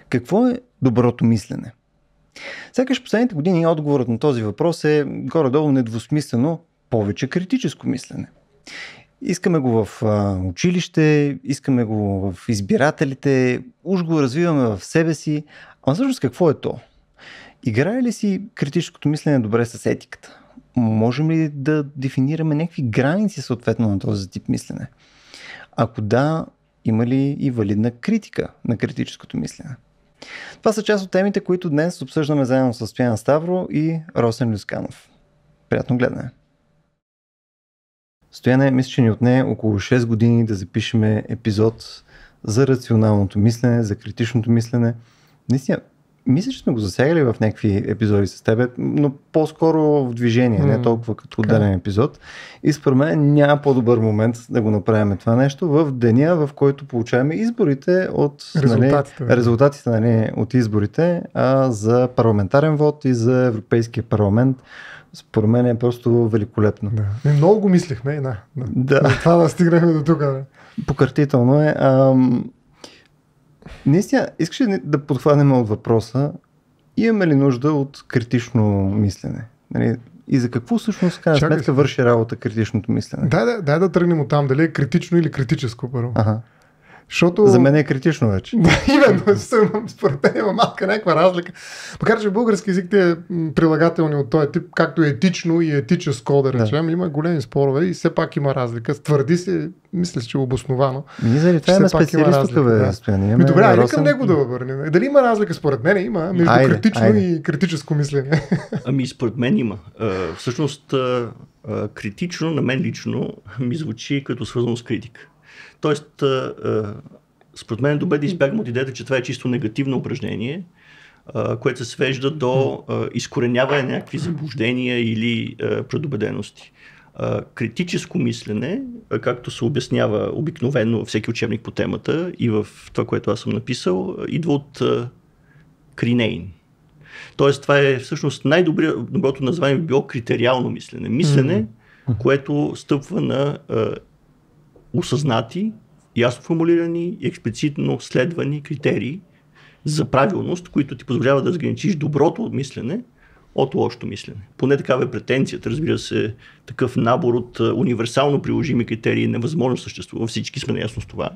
Какво е доброто мислене? Сякаш последните години отговорът на този въпрос е горе-долу недвусмислено повече критическо мислене. Искаме го в училище, искаме го в избирателите, уж го развиваме в себе си. А всъщност какво е то? Играе ли си критическото мислене добре с етиката? Можем ли да дефинираме някакви граници съответно на този тип мислене? Ако да, има ли и валидна критика на критическото мислене? Това са част от темите, които днес обсъждаме заедно с Стоян Ставро и Росен Люсканов. Приятно гледане! Стояне, мисля, че ни отне около 6 години да запишеме епизод за рационалното мислене, за критичното мислене. Наистина, мисля, че сме го засягали в някакви епизоди с тебе, но по-скоро в движение, не толкова като отделен епизод. И според мен няма по-добър момент да го направим това нещо в деня, в който получаваме изборите от резултатите от изборите за парламентарен вод и за Европейския парламент. Според мен е просто великолепно. Да. Много го мислихме. Да. Това да стигнахме до тук. Пократително е. Наистина, искаш ли да подхванем от въпроса, имаме ли нужда от критично мислене? Нали? И за какво всъщност крайна сметка върши работа критичното мислене? Дай да тръгнем от там, дали е критично или критическо първо. Защото... За мен е критично вече. Именно, според мен има малка някаква разлика. Макар че в български език те прилагателни от този тип, както е етично и етическо, да речем, има големи спорове и все пак има разлика. Твърди се, мисля, че е обосновано. Ние заради това има специалист тук, бе. Добре, айде към него да върнем. Дали има разлика? Според мен има между критично и критическо мислене. Ами според мен има. Всъщност критично на мен лично ми звучи като свързано с критика. Тоест, според мен е добре да избягам от идеята, че това е чисто негативно упражнение, което се свежда до изкореняване на някакви заблуждения или предубедености. Критическо мислене, както се обяснява обикновено всеки учебник по темата и в това, което аз съм написал, идва от Кринейн. Тоест, това е всъщност най-доброто название би било критериално мислене. Мислене, което стъпва на осъзнати, ясно формулирани и експлицитно следвани критерии за правилност, които ти позволяват да разграничиш доброто мислене от лошото мислене. Поне такава е претенцията. Разбира се, такъв набор от универсално приложими критерии невъзможно съществува. Всички сме наясно с това.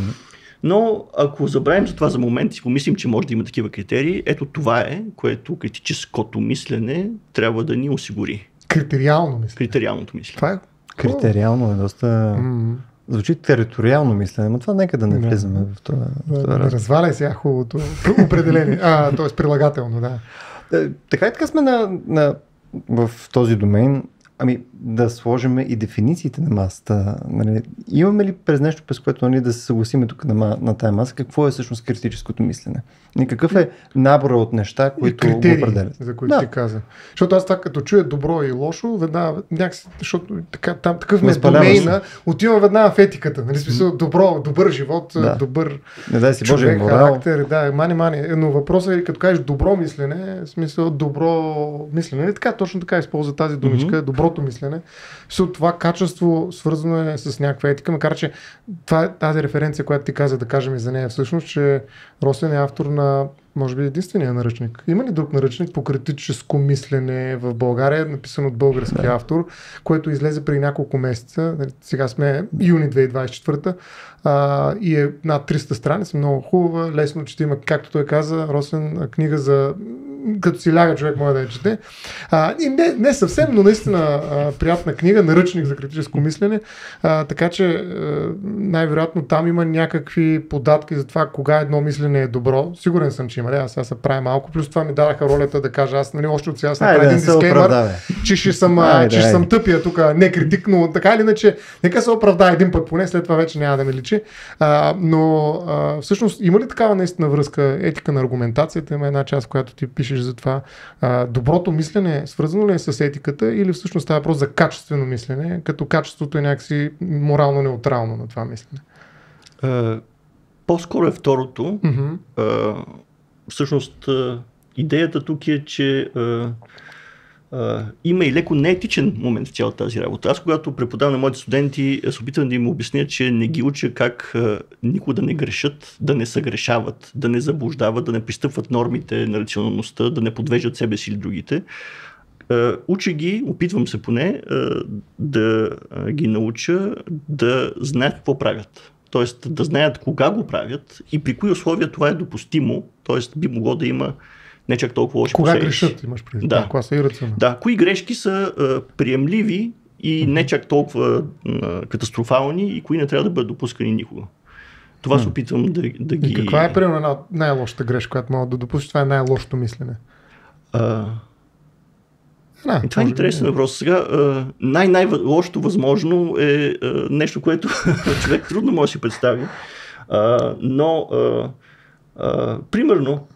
Но ако забравим за това за момент и си помислим, че може да има такива критерии, ето това е, което критическото мислене трябва да ни осигури. Критериалното мислене. Това е... Критериално е доста... Звучи териториално мислене, но това нека да не влизаме в това. Не разваляй сега хубавото определение. Т.е. прилагателно, да. Така и така сме в този домен. Ами да сложим и дефинициите на масата. Нали? Имаме ли през нещо, през което да се съгласиме тук на тая маса, какво е всъщност критическото мислене? И какъв е набора от неща, които го определят? За които ти каза. Защото аз това като чуя добро и лошо, веднага някакси, защото там такъв ме домейна, отивам веднага в етиката. Нали? Смисъл, добър живот, добър човек, характер. Да, мани. Но въпросът е, като кажеш добро мислене, в смисъл добро мислене. Нали? Така, точно така използва тази думичка, доброто мислене. Това качество свързано е с някаква етика, макар че това е тази референция, която ти каза да кажем и за нея всъщност, че Росен е автор на, може би, единствения наръчник. Има ли друг наръчник по критическо мислене в България, написан от български автор, който излезе преди няколко месеца, сега сме юни 2024 и е над 300 страници, много хубава, лесно четима, както той каза, Росен, книга за като си ляга човек може да я чете. И не съвсем, но наистина приятна книга, наръчник за критическо мислене, така че най-вероятно там има някакви податки за това кога едно мислене е добро. Сигурен съм, че има. Аз сега се правя малко, плюс това ми дадаха ролята да кажа, аз още от сега съм направя един дискеймър, че ще съм тъпия тук, не критик, но така или иначе, нека се оправдая един път поне, след това вече няма да ми личи. Но всъщност има ли такава наистина връзка, етика на аргументацията, има една част, в която ти пишеш за това. Доброто мислене свързано ли е с етиката или всъщност става въпрос за качествено мислене, като качеството е някакси морално неутрално на това мислене? По-скоро е второто. Всъщност идеята тук е, че има и леко неетичен момент в цялата тази работа. Аз, когато преподавам на моите студенти, се опитвам да им обясня, че не ги уча как никога да не грешат, да не съгрешават, да не заблуждават, да не пристъпват нормите на рационалността, да не подвеждат себе си или другите. Уча ги, опитвам се поне, да ги науча да знаят какво правят. Тоест да знаят кога го правят и при кои условия това е допустимо. Тоест би могло да има не чак толкова лоши последици. Кога грешат, имаш предвид. Да. Кога са ирационални. Да, кои грешки са приемливи и не чак толкова катастрофални и кои не трябва да бъдат допускани никога. Това се опитвам да ги... И каква е примерно най-лошата грешка, която мога да допуснеш? Това е най-лошото мислене. Това е интересен въпрос. Сега най-лошото възможно е нещо, което човек трудно може да си представи. Но примерно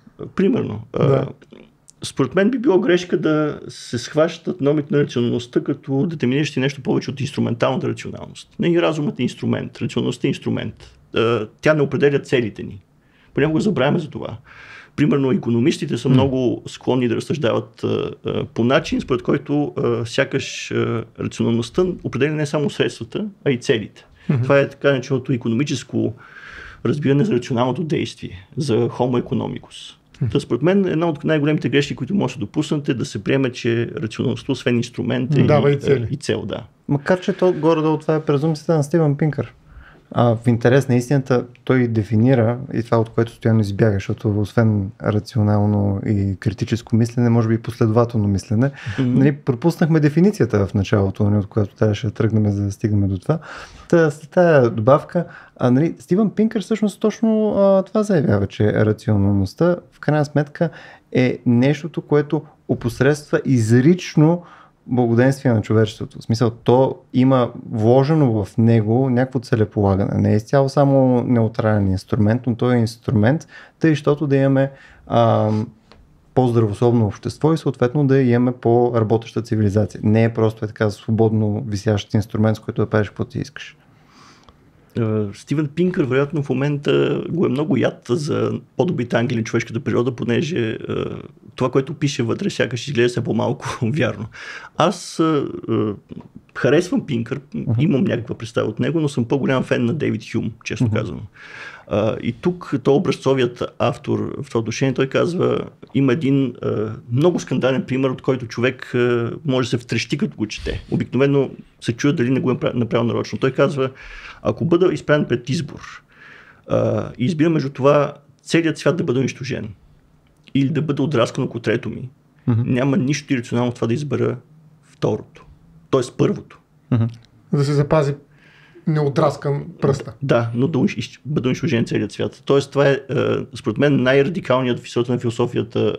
според мен би било грешка да се схващат номите на рационалността като детерминиращи нещо повече от инструменталната рационалност. Не, разумът е инструмент, рационалността е инструмент. Тя не определя целите ни. Понякога забравяме за това. Примерно икономистите са много склонни да разсъждават по начин, според който сякаш рационалността определя не само средствата, а и целите. Това е така нареченото икономическо разбиране за рационалното действие, за Homo economicus. Според мен една от най-големите грешки, които може да допуснете, е да се приеме, че рационалността освен инструмент и цел. Да. Макар че то горе-долу това е презумцията на Стивън Пинкър. В интерес на истината той дефинира и това, от което стоянно избяга, защото освен рационално и критическо мислене, може би и последователно мислене, пропуснахме дефиницията в началото, от която трябваше да тръгнем, за да стигнем до това. След тази добавка, Стивън Пинкър всъщност точно това заявява, че рационалността в крайна сметка е нещото, което опосредства изрично благоденствие на човечеството. В смисъл, то има вложено в него някакво целеполагане. Не е изцяло само неутрален инструмент, но той е инструмент, тъй, защото да имаме по-здравословно общество и съответно да имаме по-работеща цивилизация. Не е просто така свободно висящ инструмент, с който да правиш каквото ти искаш. Стивън Пинкър вероятно в момента го е много яд за по-добрите ангели на човешката природа, понеже това, което пише вътре, сякаш изглежда се по-малко вярно. Аз харесвам Пинкър, имам някаква представа от него, но съм по-голям фен на Дейвид Хюм, честно казвам. И тук той образцовият автор в това отношение, той казва, има един много скандален пример, от който човек може да се втрещи, като го чете. Обикновено се чуе дали не го е направил нарочно. Той казва, ако бъда изправен пред избор и избира между това целият свят да бъде унищожен или да бъде отраскан около трето ми, няма нищо ирационално в това да избера второто. Тоест първото. Да се запази неотраскан пръста. Да, но да бъде унищожен целият свят. Тоест това е според мен най-радикалният в историята на философията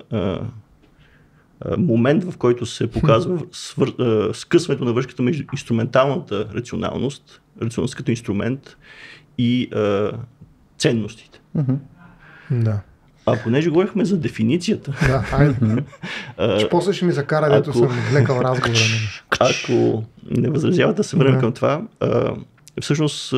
момент, в който се показва скъсването на връзката между инструменталната рационалност, рационалност като инструмент и ценностите. Да. А понеже говорихме за дефиницията... Да, айде. Че после ще ми закара, дето съм влекал разговора. Ако не възразявате да се върнем към това, всъщност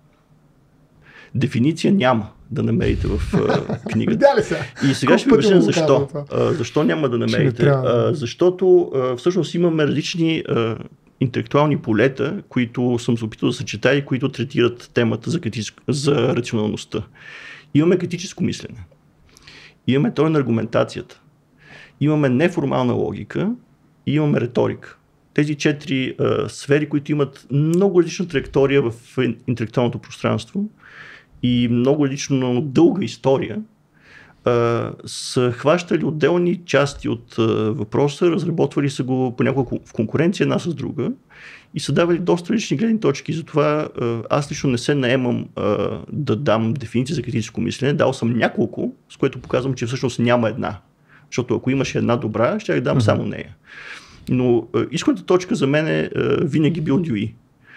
дефиниция няма да намерите в книгата. И сега ще ви обясня защо. Защо няма да намерите? Защото всъщност имаме различни интелектуални полета, които съм се опитал да съчетая и които третират темата за рационалността. Имаме критическо мислене. Имаме теория на аргументацията. Имаме неформална логика и имаме риторика. Тези 4 сфери, които имат много различна траектория в интелектуалното пространство и много различно дълга история, са хващали отделни части от въпроса, разработвали са го понякога в конкуренция една с друга и са давали доста различни гледни точки. Затова аз лично не се наемам да дам дефиниция за критическо мислене. Дал съм няколко, с което показвам, че всъщност няма една. Защото ако имаше една добра, ще я дам само нея. Но изходната точка за мен е винаги бил Дюи.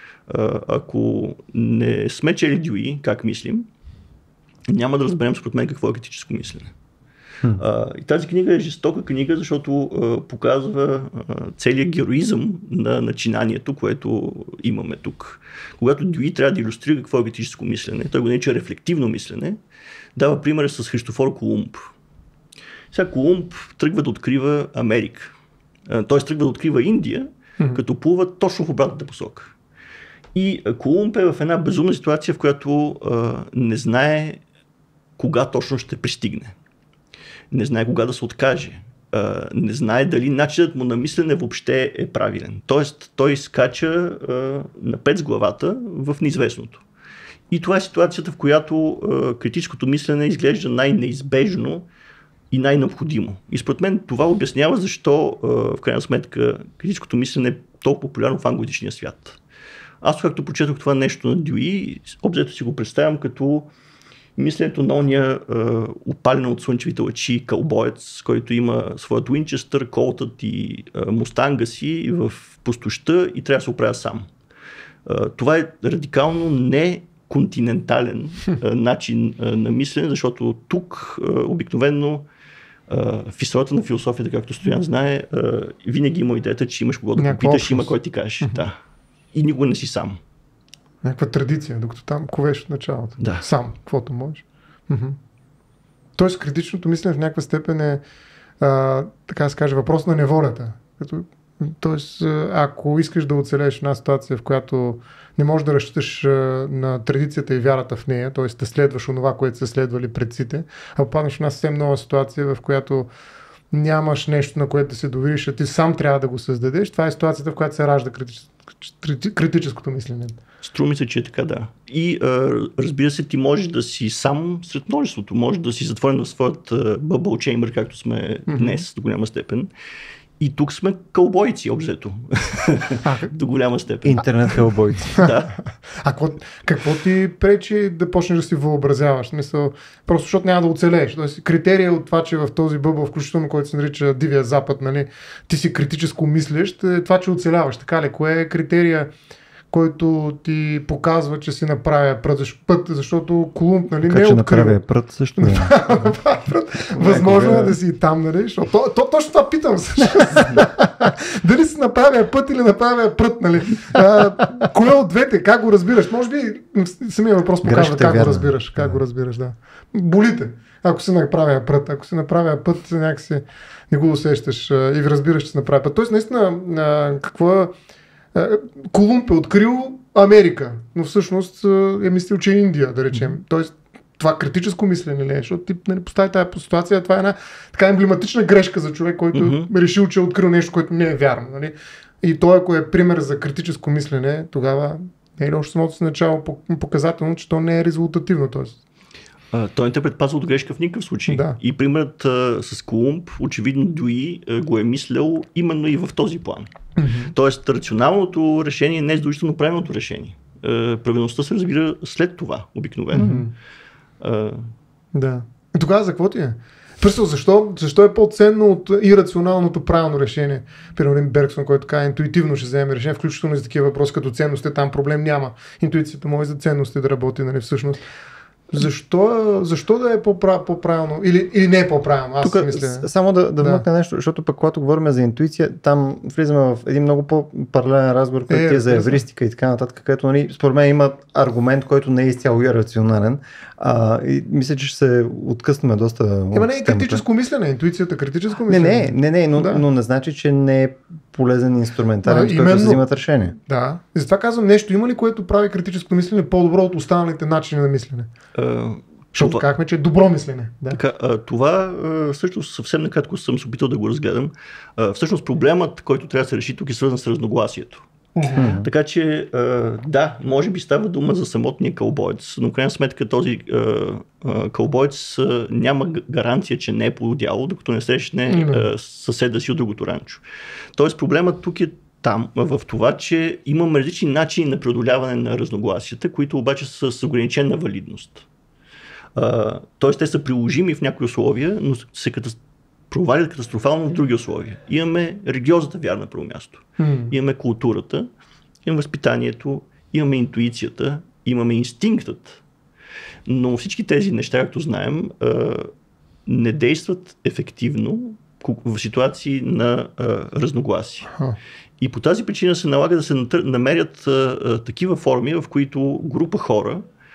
Ако не сме чели Дюи, как мислим, няма да разберем според мен какво е критическо мислене. И тази книга е жестока книга, защото показва целият героизъм на начинанието, което имаме тук. Когато Дюи трябва да илюстрира какво е критическо мислене, той го нарича рефлективно мислене, дава пример с Христофор Колумб. Сега Колумб тръгва да открива Америка. Той тръгва да открива Индия, като плува точно в обратната посока. И Колумб е в една безумна ситуация, в която не знае кога точно ще пристигне. Не знае кога да се откаже. Не знае дали начинът му на мислене въобще е правилен. Тоест, той скача на пет с главата в неизвестното. И това е ситуацията, в която критическото мислене изглежда най-неизбежно и най-необходимо. И според мен това обяснява защо в крайна сметка критическото мислене е толкова популярно в англоязичния свят. Аз, както прочетох това нещо на Дюи, обзето си го представям като мисленето на ония опален от слънчевите лъчи кълбоец, който има своят Уинчестър, колтът и мустанга си в пустощта и трябва да се оправя сам. Това е радикално не континентален начин на мислене, защото тук обикновено в историята на философията, както Стоян знае, винаги има идеята, че имаш кого да попиташ, има кой ти кажеш. Да. И никога не си сам. Някаква традиция, докато там ковеш от началото. Да. Сам, каквото можеш. Тоест критичното мислене в някаква степен е така да се каже, въпрос на неволята. Тоест, ако искаш да оцелееш в една ситуация, в която не можеш да разчиташ на традицията и вярата в нея, т.е. да следваш онова, което са следвали предците, а попаднеш в една съвсем нова ситуация, в която нямаш нещо, на което да се довериш, а ти сам трябва да го създадеш, това е ситуацията, в която се ражда критическото мислене. Струва ми се, че е така, да. И разбира се, ти можеш да си сам сред множеството, можеш да си затворен в своят bubble chamber, както сме днес до голяма степен. И тук сме кълбойци, обзето. До голяма степен. Интернет кълбойци. Да. А какво ти пречи да почнеш да си въобразяваш? Смисъл, просто защото няма да оцелееш. Тоест, критерия от това, че в този бъбъл, включително който се нарича Дивия Запад, нали, ти си критическо мислещ, е това, че оцеляваш. Така ли? Кое е критерия, който ти показва, че си направя път, защото Колумб, нали, не е открил. Направя прът също. Възможно е да си там, нали? Защото точно това питам. Дали си направя път или направя прът, нали? Кое от двете? Как го разбираш? Може би самия въпрос показва как го разбираш. Как го разбираш, да. Болите. Ако си направя прът, ако си направя път, някакси не го усещаш и разбираш, че си направя път. Тоест, наистина, какво Колумб е открил Америка, но всъщност е мислил, че е Индия, да речем. Тоест, това критическо мислене ли е? Защото ти, нали, постави тази ситуация, това е една така емблематична грешка за човек, който е решил, че е открил нещо, което не е вярно. Нали? И той, ако е пример за критическо мислене, тогава не е ли още самото си начало показателно, че то не е резултативно. Тоест. Той не те предпазва от грешка в никакъв случай. Да. И примерът с Колумб, очевидно Дюи го е мислял именно и в този план. Тоест, рационалното решение не е задължително правилното решение. Правилността се разбира след това, обикновено. Да. И тогава за какво ти е? Просто защо е по-ценно от ирационалното правилно решение? Примерно Бергсон, който така интуитивно ще вземе решение, включително за такива въпроси като ценности, там проблем няма. Интуицията може за ценности да работи, нали, всъщност. Защо да е по-правилно или не е по-правилно? Аз тук мисля. Само да вмъкна нещо, защото пък когато говорим за интуиция, там влизаме в един много по-паралелен разговор, който е за евристика и така нататък, където, нали, според мен има аргумент, който не е изцяло ирационален. И мисля, че ще се откъснем доста. Има не е критическо мислене, интуицията критическо мислене. Не, но не значи, че не е полезен инструментариум, с който се взимат решения. Да. И затова казвам нещо. Има ли което прави критическо мислене по-добро от останалите начини на мислене? Защото казахме, че е добро мислене. Да. Така, това също съвсем накратко съм се опитал да го разгледам. Всъщност проблемът, който трябва да се реши тук, е свързан с разногласието. Така че, да, може би става дума за самотния кълбоец, но в крайна сметка този кълбоец няма гаранция, че не е полудяло, докато не срещне съседа си от другото ранчо. Тоест проблемът тук е там, в това, че имаме различни начини на преодоляване на разногласията, които обаче са с ограничена валидност. Тоест те са приложими в някои условия, но се провалят катастрофално в други условия. Имаме религиозната вяра на първо място. Имаме културата, имаме възпитанието, имаме интуицията, имаме инстинктът. Но всички тези неща, както знаем, не действат ефективно в ситуации на разногласие. И по тази причина се налага да се намерят такива форми, в които група хора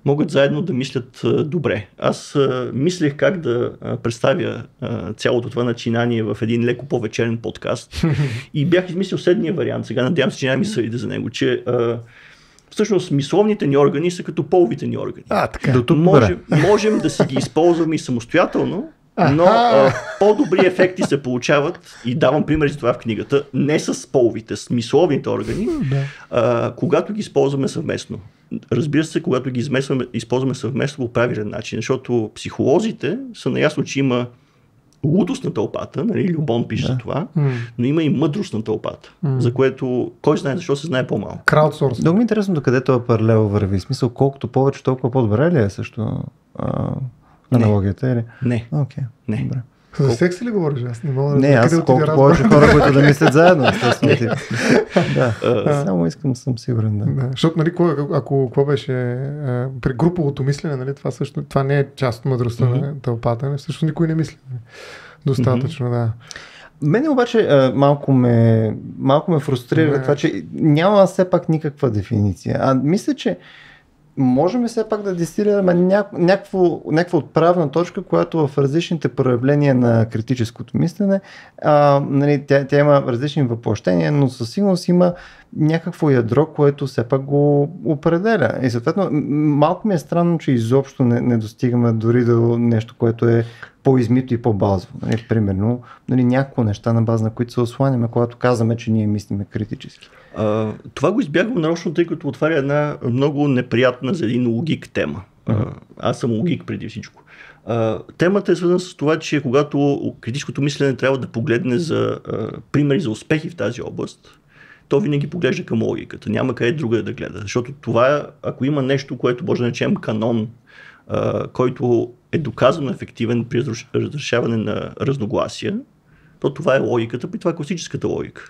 могат заедно да мислят добре. Аз мислех как да представя цялото това начинание в един леко по-вечерен подкаст и бях измислил следния вариант. Сега надявам се, че няма ми съдите за него, че всъщност мисловните ни органи са като половите ни органи. Можем да си ги използваме и самостоятелно, но по-добри ефекти се получават, и давам пример за това в книгата, не с половите, с мисловните органи, когато ги използваме съвместно. Разбира се, когато ги използваме съвместно по правилен начин, защото психолозите са наясно, че има лудост на тълпата, нали, Любон пише това, но има и мъдрост на тълпата, за което кой знае защо се знае по-малко. Краудсорс. Много ми е интересно докъде това паралел върви. В смисъл, колкото повече, толкова по-добре ли е също аналогията? Или? Не. Okay. Не. Добре. За секс ли говориш? Аз не мога не, аз колкото повече хора, които да мислят заедно, естествено. Само искам, съм сигурен. Да. Защото, нали, ако какво беше при груповото мислене, нали, това не е част от мъдростта на тълпата, нали, всъщност никой не мисли. Достатъчно, да. Мене обаче малко ме фрустрира това, че няма все пак никаква дефиниция. Мисля, че можем все пак да дестилираме някаква отправна точка, която в различните проявления на критическото мислене, нали, тя има различни въплъщения, но със сигурност има някакво ядро, което все пак го определя. И съответно, малко ми е странно, че изобщо не достигаме дори до нещо, което е по-измито и по-базово. Нали, примерно, нали, някакво неща на база, на които се осланяме, когато казваме, че ние мислиме критически. Това го избягвам нарочно, тъй като отваря една много неприятна за един логик тема. Аз съм логик преди всичко. Темата е свързана с това, че когато критическото мислене трябва да погледне за примери за успехи в тази област, то винаги поглежда към логиката. Няма къде друга да гледа. Защото това, ако има нещо, което може да наречем канон, който е доказано ефективен при разрешаване на разногласия, то това е логиката, при това е класическата логика.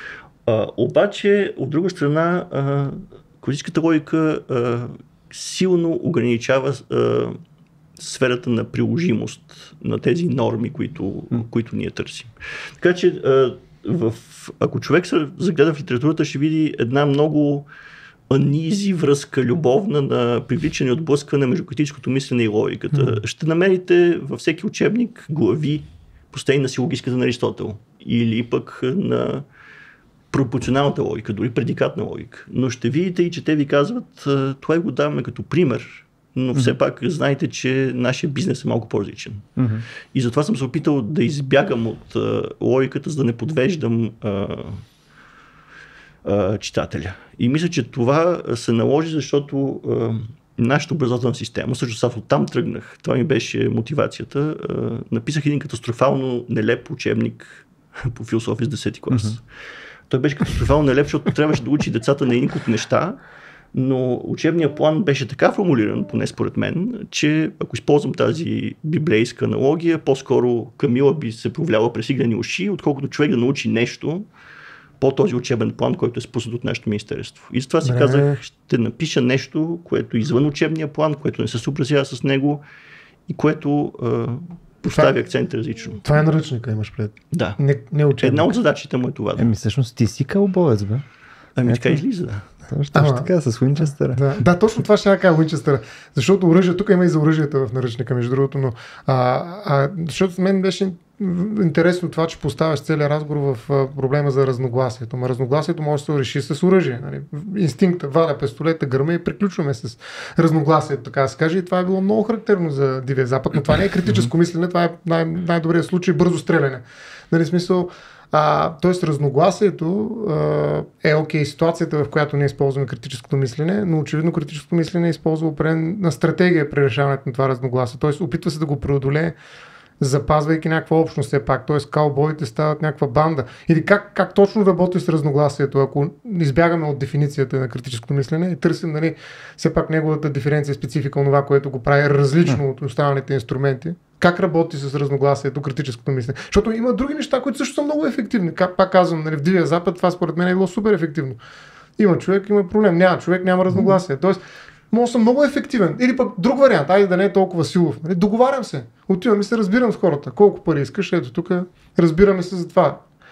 Обаче, от друга страна, класическата логика силно ограничава сферата на приложимост на тези норми, които ние търсим. Така че, ако човек се загледа в литературата, ще види една много анизи връзка, любовна, на привличане и отблъскване между критическото мислене и логиката. Ще намерите във всеки учебник глави, посветени на силогическата на Аристотел, или пък на пропорционалната логика, дори предикатна логика. Но ще видите и, че те ви казват, това го даваме като пример, но все пак знаете, че нашия бизнес е малко по-различен. И затова съм се опитал да избягам от логиката, за да не подвеждам читателя. И мисля, че това се наложи, защото нашата образователна система, също аз оттам тръгнах, това ми беше мотивацията, написах един катастрофално нелеп учебник по философия с 10-ти клас. Той беше катастрофално нелеп, защото трябваше да учи децата на един куп неща, но учебният план беше така формулиран, поне според мен, че ако използвам тази библейска аналогия, по-скоро Камила би се провляла през иглени уши, отколкото човек да научи нещо по този учебен план, който е спуснат от нашето министерство. И затова си казах, ще напиша нещо, което е извън учебния план, което не се съобразява с него и което поставя акцент различно. Това е наръчника, имаш пред. Да. Не учебник. Една от задачите му е това. Всъщност ти си кълбовец, бе. Така излиза, да. Точно така, с Уинчестъра. Да, точно това ще я кажа Уинчестъра. Защото оръжие, тук има и за оръжията в наръчника, между другото, но защото с мен беше интересно това, че поставяш целият разговор в проблема за разногласието. Но разногласието може да се реши с оръжие. Нали? Инстинкта, валя пистолета, гърма и приключваме с разногласието, така да се каже. И това е било много характерно за Дивия Запад, но това не е критическо мислене, това е най-добрият случай, бързо стреляне. Нали, смисъл, тоест разногласието е окей, ситуацията, в която ние използваме критическото мислене, но очевидно критическото мислене използва определена стратегия при решаването на това разногласие. Тоест опитва се да го преодолее, запазвайки някаква общност все пак. Тоест каубоите стават някаква банда. Или как точно работи с разногласието, ако избягаме от дефиницията на критическото мислене и търсим, нали, все пак неговата диференция, специфика, това, което го прави различно от останалите инструменти. Как работи с разногласието, критическото мислене? Защото има други неща, които също са много ефективни. Пак казвам, нали, в Дивия Запад това според мен е било супер ефективно. Има човек, има проблем. Няма човек, няма разногласие. Тоест, може да съм много ефективен. Или пък друг вариант, айде да не е толкова силов. Нали? Договарям се. Отивам и се разбирам с хората. Колко пари искаш, ето тук разбираме се за това.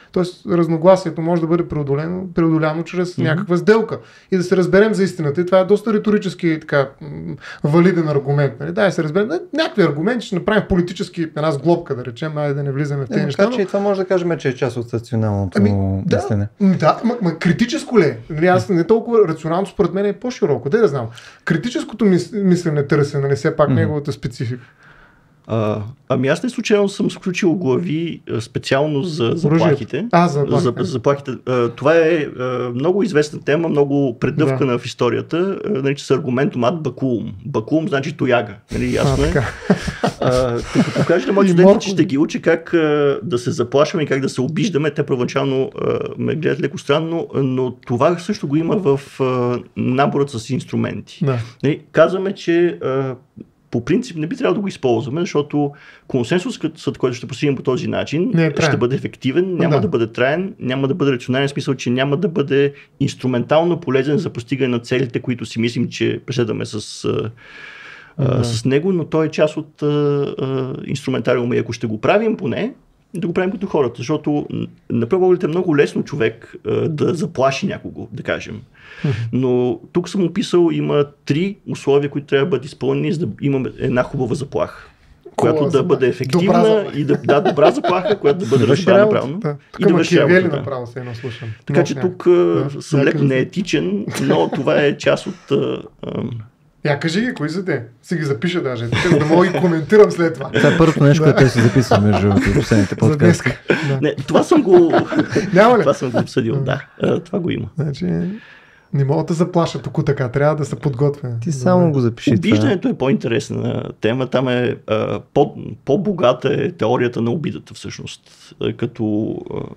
Тоест разногласието може да бъде преодоляно чрез някаква сделка и да се разберем за истината. И това е доста риторически така валиден аргумент. Нали? Да, се разберем някакви аргументи, ще направим политически една сглобка, да речем, айде да не влизаме в тези неща. Така че това може да кажем, че е част от рационалното мислене. Да, критическо ли е? Аз не толкова рационално, според мен е по-широко. Да знам. Критическото мислене търся, нали, все пак неговата специфика. Аз не случайно съм сключил глави специално за заплахите. За заплахите. Това е много известна тема, много предъвкана в историята. Нарича се аргументум ад бакулум. Бакулум значи тояга. Нали, ясно е? Като покажа на моите студенти, че ще ги учи как да се заплашваме и как да се обиждаме. Те първоначално ме гледат леко странно, но това също го има в наборът с инструменти. Да. Нали, казваме, че по принцип не би трябвало да го използваме, защото консенсусът, който ще постигнем по този начин, ще бъде ефективен, няма да бъде траен, няма да бъде рационален, в смисъл, че няма да бъде инструментално полезен за постигане на целите, които си мислим, че преследваме с него, но той е част от инструментариума и ако ще го правим поне, да го правим като хората, защото на пръв поглед е много лесно човек да заплаши някого, да кажем. Но тук съм описал, има 3 условия, които трябва да бъдат изпълнени, за да имаме една хубава заплаха, която да бъде ефективна и добра заплаха, която да бъде разбрана правилно. И да Макиавели направо се едно слушам. Така че тук съм леко неетичен, но това е част от... Кажи ги, кои са те? Си ги запиша даже, за да мога и коментирам след това. Това е първото нещо, което те си записват между последните подкасти. Не, това съм го... Това съм го обсъдил, това го има. Значи, не мога да заплаша тук така, трябва да се подготвя. Ти само го запиши. Обиждането е по-интересна тема, там е по-богата е теорията на обидата всъщност, като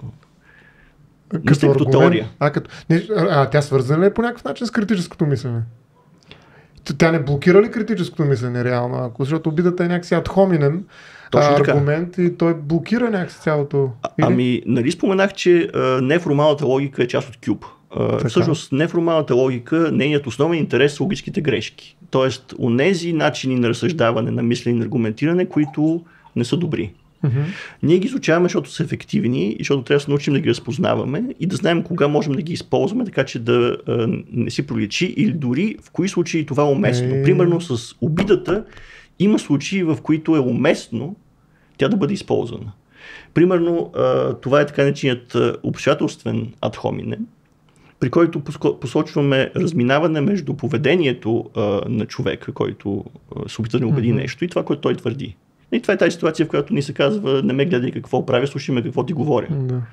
теория. Тя свързана ли е по някакъв начин с критическото мислене? Тя не блокира ли критическото мислене реално? Защото обидата е някакси ad hominem аргумент и той блокира някакси цялото... Нали споменах, че неформалната логика е част от Кюб. Всъщност неформалната логика, нейният основен интерес са логическите грешки. Тоест, онези начини на разсъждаване, на мислене и на аргументиране, които не са добри. Ние ги изучаваме, защото са ефективни и защото трябва да се научим да ги разпознаваме и да знаем кога можем да ги използваме, така че да не си проличи или дори в кои случаи това е уместно. Примерно с обидата има случаи, в които е уместно тя да бъде използвана. Примерно това е така нареченият обстоятелствен ad hominem, при който посочваме разминаване между поведението на човека, който се опитва да не убеди нещо и това, което той твърди. И това е тази ситуация, в която ни се казва, не ме гледай какво правя, слушай ме какво ти говоря.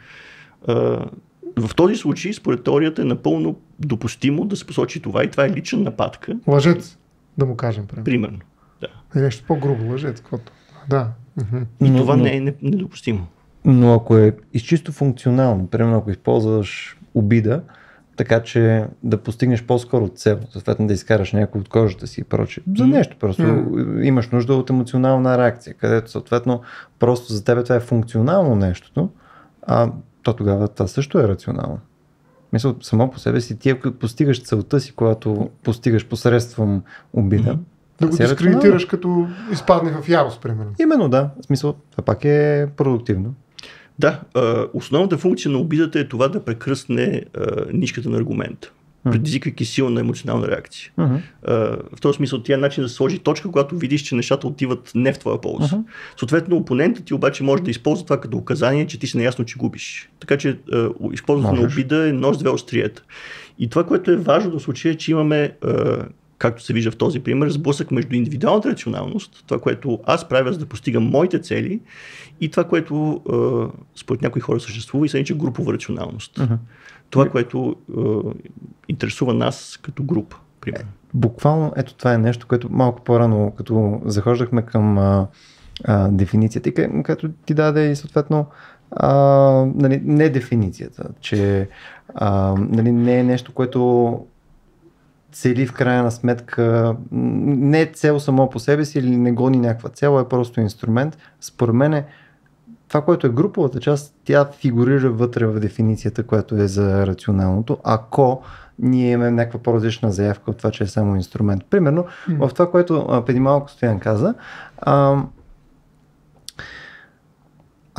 В този случай, според теорията, е напълно допустимо да се посочи това и това е лична нападка. Лъжец, да му кажем. Примерно. Да. Е нещо по-грубо, лъжец. Да. И това не е недопустимо. Но ако е изчисто функционално, примерно ако използваш обида, така че да постигнеш по-скоро цел, съответно да изкараш някой от кожата си и прочее. За нещо просто имаш нужда от емоционална реакция, където съответно просто за тебе това е функционално нещото, то тогава това също е рационално. Мисля, само по себе си, ти ако постигаш целта си, когато постигаш посредством обида, да го дискредитираш като изпадне в ярост, примерно. Именно, да. В смисъл, това пак е продуктивно. Да, основната функция на обидата е това да прекръсне нишката на аргумента, предизвиквайки силна емоционална реакция. В този смисъл тя е начин да се сложи точка, когато видиш, че нещата отиват не в твоя полза. Съответно, опонентът ти обаче може да използва това като указание, че ти си наясно, че губиш. Така че използването на обида е нож с две остриета. И това, което е важно да случи, е, че имаме, както се вижда в този пример, сблъсък между индивидуалната рационалност, това, което аз правя, за да постигам моите цели, и това, което според някои хора съществува и се нарича групова рационалност. Това, което интересува нас като група. Примерно. Буквално ето това е нещо, което малко по-рано, като захождахме към дефиницията, като ти даде и съответно нали, не дефиницията, че нали, не е нещо, което цели в крайна сметка, не е цел само по себе си или не гони някаква цел, е просто инструмент. Според мен това, което е груповата част, тя фигурира вътре в дефиницията, която е за рационалното, ако ние имаме някаква по-различна заявка от това, че е само инструмент. Примерно, в това, което преди малко Стоян каза,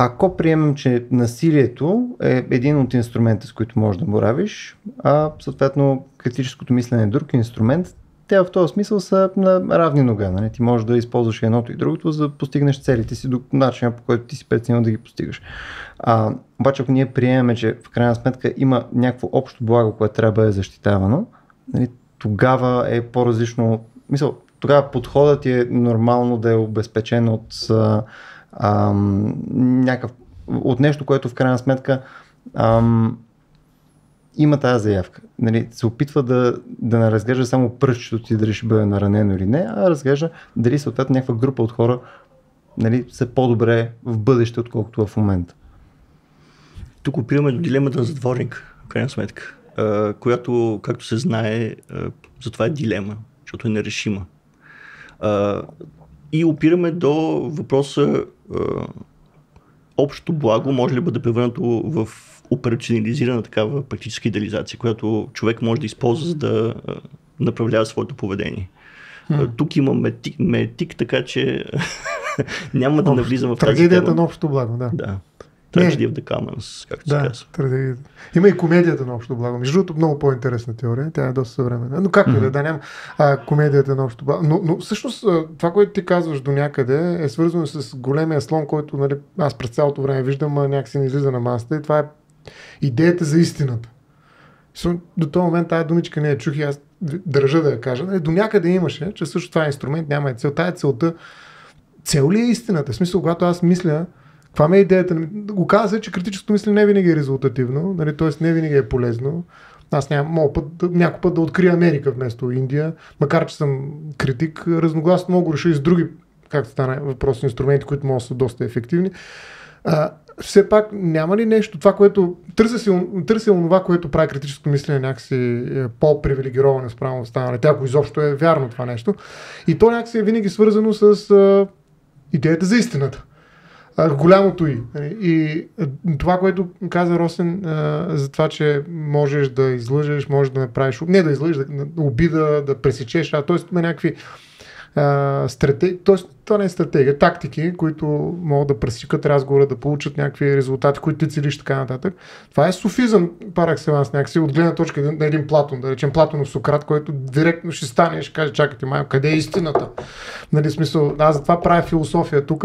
ако приемем, че насилието е един от инструментите, с които можеш да боравиш, а съответно критическото мислене е друг инструмент, те в този смисъл са на равни нога. Нали? Ти можеш да използваш едното и другото, за да постигнеш целите си до начина, по който ти си преценил да ги постигаш. Обаче ако ние приемем, че в крайна сметка има някакво общо благо, което трябва да бъде защитавано, нали, тогава е по-различно. Мисъл, тогава подходът е нормално да е обезпечен от нещо, което в крайна сметка има тази заявка. Нали, се опитва да не разглежда само пръстчето ти дали ще бъде наранено или не, а разглежда дали съответно някаква група от хора, нали, са по-добре в бъдеще, отколкото в момента. Тук опираме до дилемата на затворник, в крайна сметка, която, както се знае, затова е дилема, защото е нерешима. И опираме до въпроса общото благо може ли бъде превърнато в операционализирана такава практическа идеализация, която човек може да използва, за да направлява своето поведение. Тук имаме етик, така че няма да навлизам в тази тема. Трагедията на общото благо, да. Да. Tragedy of the Commons, както се казва. Трагедията. Има и комедията на общото благо. Между другото, много по-интересна теория. Тя е доста съвременна. Но както и да няма комедията на общото благо. Но всъщност това, което ти казваш до някъде, е свързано с големия слон, който, нали, аз през цялото време виждам, а някакси не излиза на масата. И това е идеята за истината. До този момент тази думичка не я чух и аз държа да я кажа. До някъде имаше, че също това е инструмент, няма и цел. Тая целта. Цел ли е истината? В смисъл, когато аз мисля, каква ме е идеята? Го каза, че критическото мислене не винаги е резултативно, нали? Т.е. не винаги е полезно. Аз някой път да открия Америка вместо Индия, макар че съм критик, разногласно мога да реша и с други, както стана въпрос, инструменти, които могат да са доста ефективни. Все пак няма ли нещо, това, което търся онова, което прави критическото мислене някакси по-привилегировано спрямо останалите, ако изобщо е вярно това нещо. И то някакси е винаги свързано с идеята за истината. Голямото и това, което каза Росен за това, че можеш да излъжеш, можеш да направиш, не да излъжеш, да обида, да пресечеш, т.е. има някакви стратегии, т.е. това не е стратегия, тактики, които могат да пресекат разговора, да получат някакви резултати, които ти целиш, така нататък. Това е софизъм пар екселанс някакси, от гледна точка на един Платон, да речем Платонов Сократ, който директно ще стане и ще каже, чакайте, майко, къде е истината? Нали, смисъл, аз затова правя философия тук,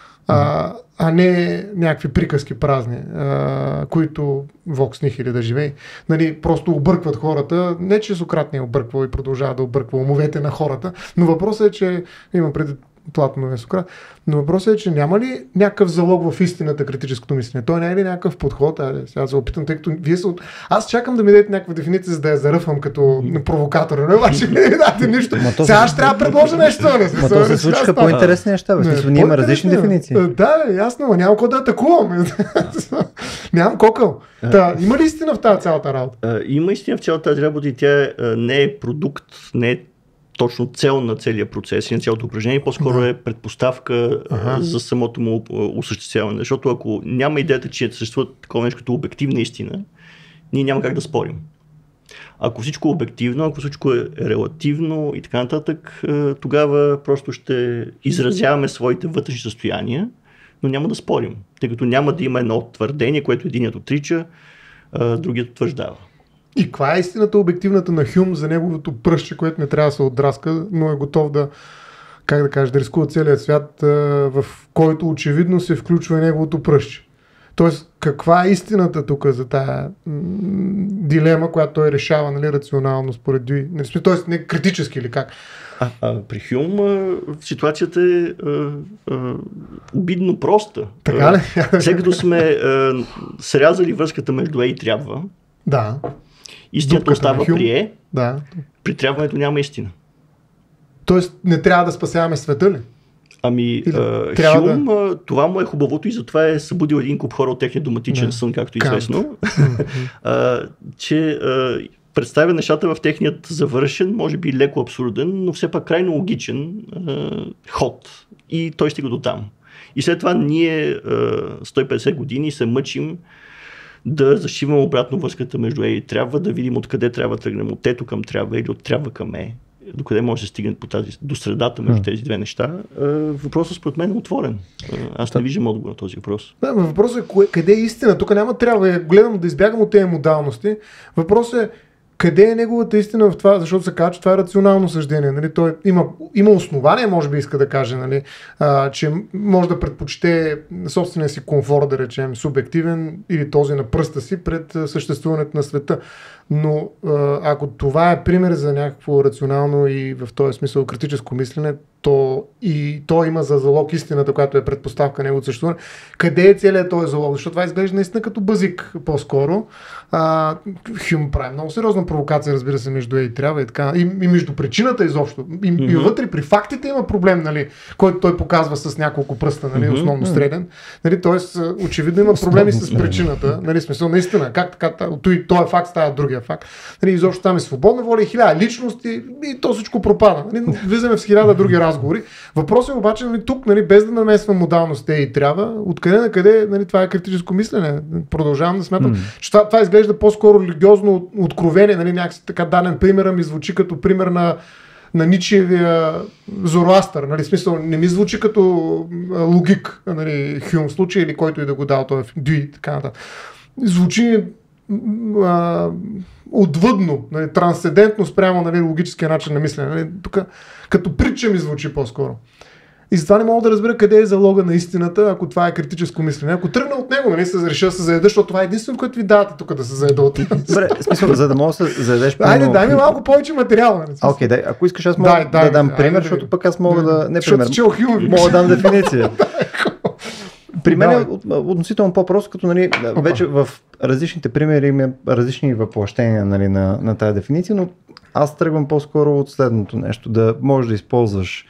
а не някакви приказки празни, които Вокс Нихили да живее. Нали, просто объркват хората. Не, че Сократ не е обърквал и продължава да обърква умовете на хората, но въпросът е, че има преди Платоновия Сократ, но въпросът е, че няма ли някакъв залог в истината критическото мислене? Той не е ли някакъв подход? Сега се опитам, тъй като вие са... Аз чакам да ми дадете някаква дефиниция, за да я заръфвам като провокатор. Не, обаче не дадете нищо. Сега ще трябва да предложа нещо. То се случиха по-интересни неща. Ние има различни дефиниции. Да, ясно, но няма какво да атакувам. Нямам кокъл. Има ли истина в тази цялата работа? Има истина в цялата тази работа и тя не е продукт, не е точно цел на целия процес и на цялото упражнение, по-скоро е предпоставка за самото му осъществяване. Защото ако няма идеята, че съществува такова нещо като обективна истина, ние няма как да спорим. Ако всичко е обективно, ако всичко е релативно и така нататък, тогава просто ще изразяваме своите вътрешни състояния, но няма да спорим, тъй като няма да има едно твърдение, което единият отрича, другият утвърждава. И каква е истината обективната на Хюм за неговото пръстче, което не трябва да се отдраска, но е готов да, как да кажа, да рискува целият свят, в който очевидно се включва неговото пръстче. Тоест, каква е истината тук за тая дилема, която той решава, нали, рационално според Дюи? Тоест, не критически или как? При Хюм ситуацията е обидно проста. Така ли? След като сме срязали връзката между и трябва, да. Истината остава при да. При трябването няма истина. Тоест не трябва да спасяваме света ли? Хюм, това му е хубавото и затова е събудил един куп хора от техния доматичен сън, както известно, че представя нещата в техният завършен, може би леко абсурден, но все пак крайно логичен ход. И той стига до там. И след това ние 150 години се мъчим да зашиваме обратно връзката между и трябва, да видим откъде трябва да тръгнем, от ето към трябва или от трябва към докъде може да се стигне до средата между тези две неща, въпросът според мен е отворен. Аз не виждам отговор на този въпрос. Да, но въпросът е къде е истина. Тук няма трябва, гледам да избягам от тези модалности. Въпросът е къде е неговата истина в това, защото се казва, че това е рационално съждение. Нали? Той има основание, може би иска да каже, нали? Че може да предпочете собствения си комфорт, да речем, субективен или този на пръста си пред съществуването на света. Но ако това е пример за някакво рационално и в този смисъл критическо мислене, то има за залог истината, която е предпоставка неговото съществуване. Къде е целият този залог? Защото това изглежда наистина като базик по-скоро. Хюм прави много сериозна провокация, разбира се, между и трябва и така. И между причината изобщо. И вътре при фактите има проблем, нали, който той показва с няколко пръста, нали, основно среден. Нали, тоест, очевидно има проблеми с причината. Нали, смисъл, наистина, как така, този факт става другия факт. Нали, изобщо там е свободна воля и 1000 личности и то всичко пропада. Нали, влизаме в 1000 други разговори. Въпросът е обаче, нали, тук, нали, без да намесвам модалността и трябва, откъде на къде, нали, това е критическо мислене. Продължавам да смятам, че това изглежда по-скоро религиозно откровение, нали, някакси така даден пример ми звучи като пример на Ничиевия Зороастър, нали, смисъл, не ми звучи като логик, нали, Хюм в случай или който и да го дал, той е Дюи, така нататък. Звучи отвъдно, нали, трансцендентно спрямо, нали, логическия начин на мислене. Нали, тук като притча ми звучи по-скоро. И затова не мога да разбера къде е залога на истината, ако това е критическо мислене. Ако тръгна от него, нали, се реша да се заеда, защото това е единствено, което ви давате тук да се заеда от. Добре, смисъл, за да мога да се заедеш. Айде, дай ми малко повече материал. Окей, дай, ако искаш, аз мога да дам пример, защото пък аз мога да... Не пример, мога да дам дефиниция. При мен е относително по-просто, като, нали, вече в различните примери има различни въплъщения, нали, на тази дефиниция, но аз тръгвам по-скоро от следното нещо. Да можеш да използваш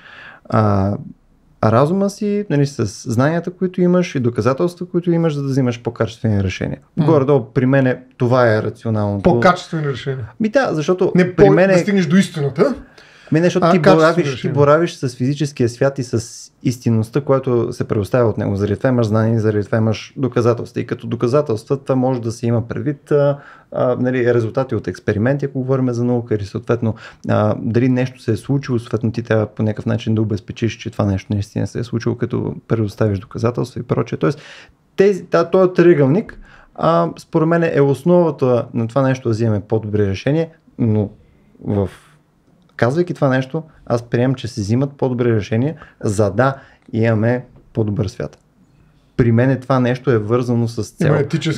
разума си, нали, с знанията, които имаш и доказателства, които имаш, за да взимаш по-качествени решения. Горе-долу при мен това е рационалното. По-качествени решения? Да, защото не при мен да стигнеш до истината. Защото ти боравиш с физическия свят и с истинността, която се предоставя от него. Заради това имаш знания, заради това имаш доказателства. И като доказателства това може да се има предвид нали, резултати от експерименти, ако говорим за наука, или съответно дали нещо се е случило, съответно ти трябва по някакъв начин да обезпечиш, че това нещо наистина се е случило, като предоставиш доказателства и прочее. Тоест, този триъгълник според мен е основата на това нещо да вземем по-добри решения, но казвайки това нещо, аз приемам, че се взимат по-добри решения, за да имаме по-добър свят. При мен това нещо е вързано с цел.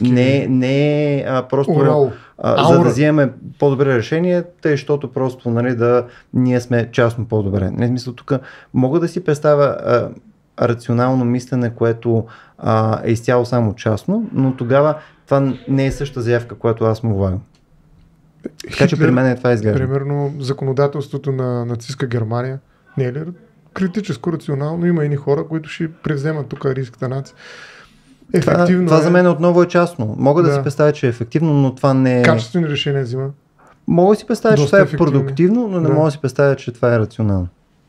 Не е просто за да вземем по-добре решение, тъй, защото просто, нали, ние сме частно по-добре. Не, смисъл, тук мога да си представя рационално мислене, което е изцяло само частно, но тогава това не е същата заявка, която аз му влагам. Така че при мен това изглежда. Примерно законодателството на нацистска Германия не е ли критическо, рационално? Има и хора, които ще превземат тук риската нация. Ефективно това за мен отново е частно. Мога да си представя, че е ефективно, но това не е... Качествени решения взима. Мога да си представя, че това е продуктивно, но не мога да си представя, че това е рационално.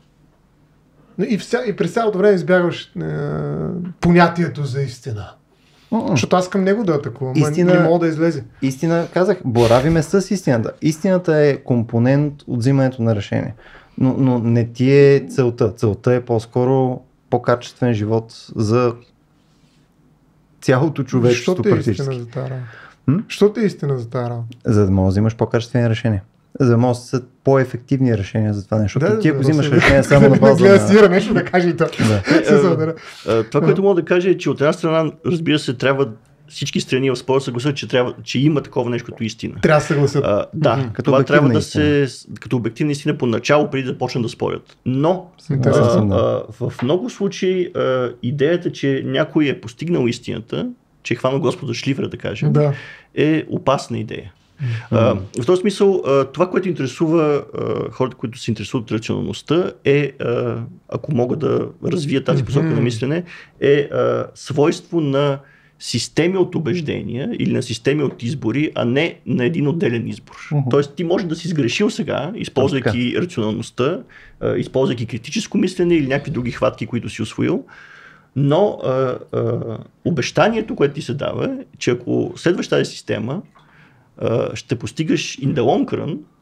И през цялото време избягваш понятието за истина. Защото аз към него да атакувам, не мога да излезе. Истина, казах, боравиме с истината. Истината е компонент от взимането на решение. Но не ти е целта. Целта е по-скоро по-качествен живот за цялото човечество практически. Що те е истина за тази работа? За да можеш да взимаш по-качествени решения. За да може да са по-ефективни решения за това нещо. Ти ако взимаш решения само на база на... нещо да каже и това. Това, което мога да кажа е, че от една страна, разбира се, трябва всички страни в спора съгласят, че има такова нещо като истина. Трябва да съгласят. Като това трябва да се... Като обективна истина поначало, преди да почнат да спорят. Но в много случаи идеята, че някой е постигнал истината, че е хванал Господа шливера, да кажем, е опасна идея. В този смисъл, това, което интересува хората, които се интересуват от рационалността, е, ако мога да развия тази посока на мислене, е свойство на системи от убеждения или на системи от избори, а не на един отделен избор. Тоест, ти можеш да си сгрешил сега, използвайки рационалността, използвайки критическо мислене или някакви други хватки, които си усвоил, но обещанието, което ти се дава, е, че ако следваш тази система, ще постигаш in the long run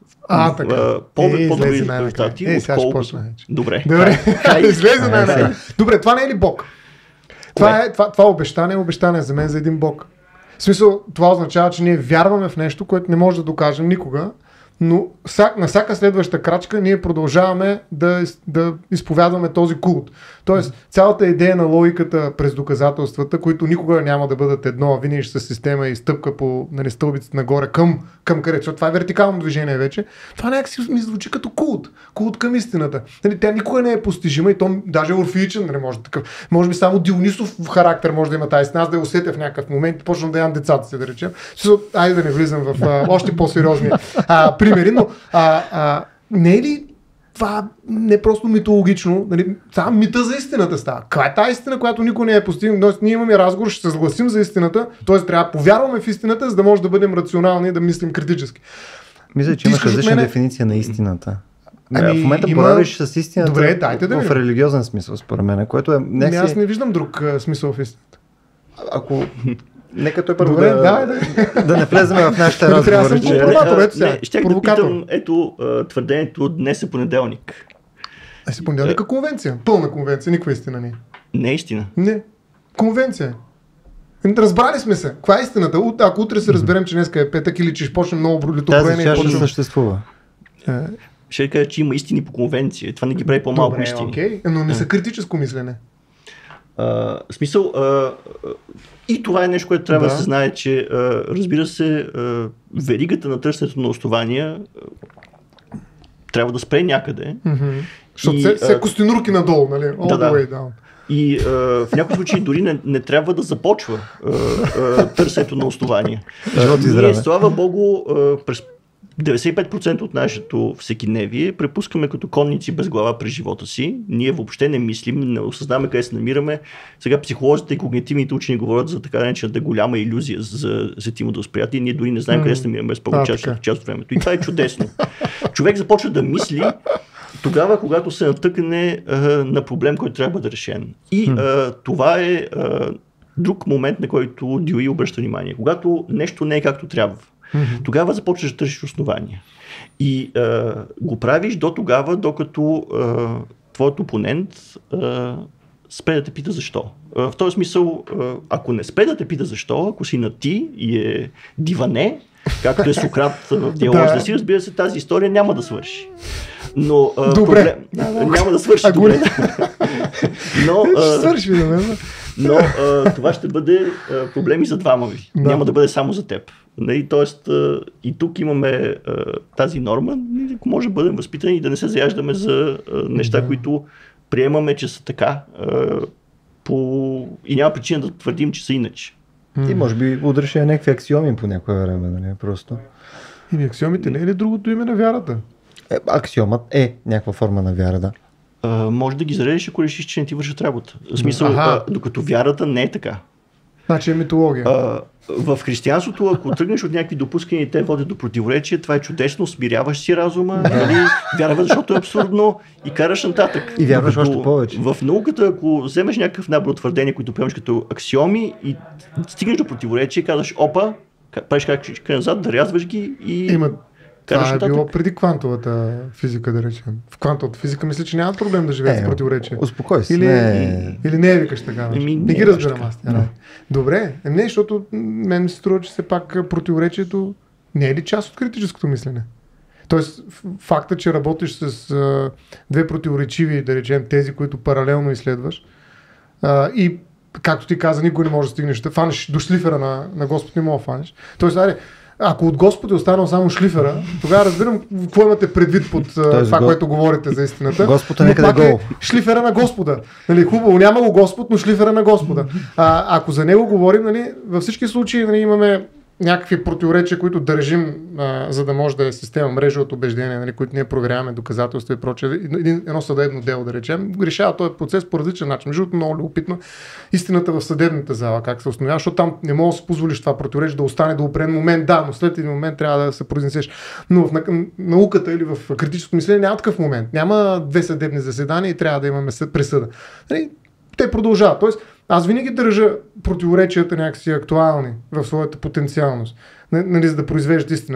по-добри резултати. Добре. Излезе най-накрая. Добре, това не е ли Бог? Това обещание за мен за един Бог. В смисъл, това означава, че ние вярваме в нещо, което не може да докажем никога, но на всяка следваща крачка ние продължаваме да изповядваме този култ. Тоест, цялата идея на логиката през доказателствата, които никога няма да бъдат едно, а винаги ще са система и стъпка по стълбицата нагоре към където. Това е вертикално движение вече. Това някакси ми звучи като култ. Култ към истината. Тя никога не е постижима и то даже орфеичен, може такъв. Може би само Дионисов характер може да има тази истина. Аз да я усетя в някакъв момент и почвам да ям децата си, да речем. Айде да не влизам в още по-сериозни примери, но не е ли това не е просто митологично, нали? Това мита за истината става. Каква е тази истина, която никой не е постигнал? Ние имаме разговор, ще се съгласим за истината, т.е. трябва да повярваме в истината, за да може да бъдем рационални и да мислим критически. Мисля, че имаш различна дефиниция на истината. В момента боравиш с истината. Добре, дайте да в религиозен смисъл, според мен, което е някакси... Аз не виждам друг смисъл в истината. Ако... Нека той първо да не влезем в нашите разговори. Ще да питам, ето твърдението днес е понеделник. Понеделник е конвенция. Пълна конвенция, никаква истина не е. Не е истина. Не. Конвенция. Разбрали сме се. Каква е истината? Ако утре се разберем, че днеска е петък или че ще почнем много летоброене... Тази чаша съществува. Ще кажа, че има истини по конвенция. Това не ги прави по-малко истини. Окей, но не са критическо мислене. Смисъл, и това е нещо, което трябва да се знае, че разбира се, веригата на търсенето на основания трябва да спре някъде. Защото все костенурки надолу, нали? All the way down. И в някои случаи дори не трябва да започва търсенето на основания. Ние, слава Богу, през 95% от нашето всекидневие препускаме като конници без глава през живота си. Ние въобще не мислим, не осъзнаваме къде се намираме. Сега психолозите и когнитивните учени говорят за така наречената голяма илюзия за сетимото възприятие. Ние дори не знаем къде се намираме с част от времето. И това е чудесно. Човек започва да мисли тогава, когато се натъкне на проблем, който трябва да бъде решен. И това е друг момент, на който Дюи обръща внимание. Когато нещо не е както трябва, тогава започваш да търсиш основания. И го правиш до тогава, докато твоят опонент спре да те пита защо. В този смисъл, ако не спре да те пита защо, ако си на ти и е диване, както е Сократ в диалозите си, разбира се, тази история няма да свърши. Но няма да свърши добре. Ще свърши, но това ще бъде проблеми за двама ви. Няма да бъде само за теб. Тоест, и тук имаме тази норма, ако може да бъдем възпитани и да не се заяждаме за неща, които приемаме, че са така и няма причина да твърдим, че са иначе. И може би удръж някакви аксиоми по някое време, нали? Просто. И аксиомите не е ли другото име на вярата? Аксиомът е някаква форма на вяра, да. Може да ги заредиш, ако решиш, че не ти вършат работа. В смисъл, докато вярата не е така. Значи е митология. В християнството, ако тръгнеш от някакви допускания и те водят до противоречия, това е чудесно, смиряваш си разума, нали? Вярваш, защото е абсурдно и караш нататък. И вярваш още повече. В науката, ако вземеш някакъв набор от твърдения, които приемаш като аксиоми и стигнеш до противоречие, казваш опа, правиш как назад, да рязваш ги и... Това е било преди квантовата физика, да речем. В квантовата физика мисля, че няма проблем да живееш с противоречие. Успокой се. Или не викаш така. Не ги разбирам аз. Добре, не, защото мен ми се струва, че все пак противоречието не е ли част от критическото мислене? Тоест, факта, че работиш с две противоречиви, да речем, тези, които паралелно изследваш и както ти каза, никой не може да стигнеш, да фанеш до шлифера на Господ, не мога да фанеш. Тоест, ако от Господ е останал само шлифера, тогава разбирам какво имате предвид под това, което говорите за истината. Господ е някъде гол. Шлифера на Господа. Нали, хубаво, няма го Господ, но шлифера на Господа. Ако за него говорим, нали, във всички случаи нали, имаме някакви противоречия, които държим, за да може да е система мрежа от убеждения, нали, които ние проверяваме доказателства и прочее. Едно съдебно дело, да речем, решава този процес по различен начин. Между другото, много любопитно истината в съдебната зала, как се установява, защото там не можеш да си позволиш това противоречие да остане до определен момент, но след един момент трябва да се произнесеш. Но в науката или в критическото мислене няма такъв момент. Няма две съдебни заседания и трябва да имаме присъда. Нали, те продължават. Тоест, аз винаги държа противоречията някакси актуални в своята потенциалност, нали, за да произвеждат истина. Тоест,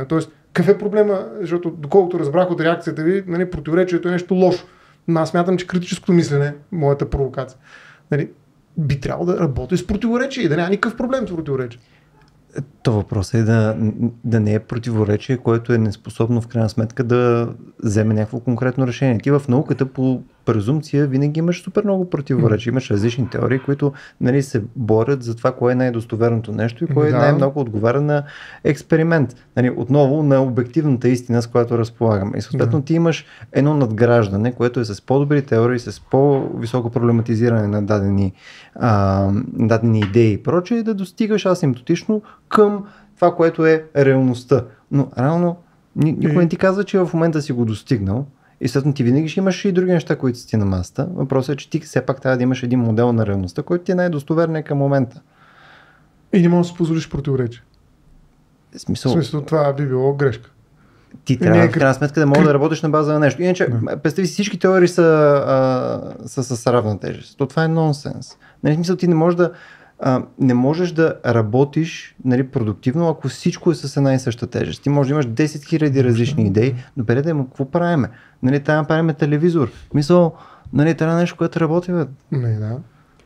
Какъв е проблема? Защото доколкото разбрах от реакцията ви, нали, противоречието е нещо лошо. Но аз смятам, че критическото мислене, моята провокация, нали, би трябвало да работи с противоречие и да няма никакъв проблем с противоречие. То въпрос е да не е противоречие, което е неспособно в крайна сметка да вземе някакво конкретно решение. Ти в науката по презумпция винаги имаш супер много противоречия. Имаш различни теории, които, нали, се борят за това, кое е най-достоверното нещо и кое е най-много отговаря на експеримент. Нали, отново на обективната истина, с която разполагаме. И съответно ти имаш едно надграждане, което е с по-добри теории, с по-високо проблематизиране на дадени идеи и прочее, да достигаш асимптотично към това, което е реалността. Но реално никой не ти казва, че в момента си го достигнал. И следно ти винаги ще имаш и други неща, които си на масата. Въпросът е, че ти все пак трябва да имаш един модел на реалността, който ти е най-достоверен към момента. И не можеш да си позволиш противоречие. В смисъл това би било грешка. Ти трябва в крайна сметка да можеш да работиш на база на нещо. Иначе, представи си, всички теории са с равна тежест. То това е нонсенс. Нали, в смисъл, ти не можеш да работиш, нали, продуктивно, ако всичко е с една и съща тежест. Ти можеш да имаш 10 000 различни идеи, добре да има, какво правиме? Нали, трябва да правим телевизор. Мисъл, нали, трябва нещо, което работи, бе. Не, да.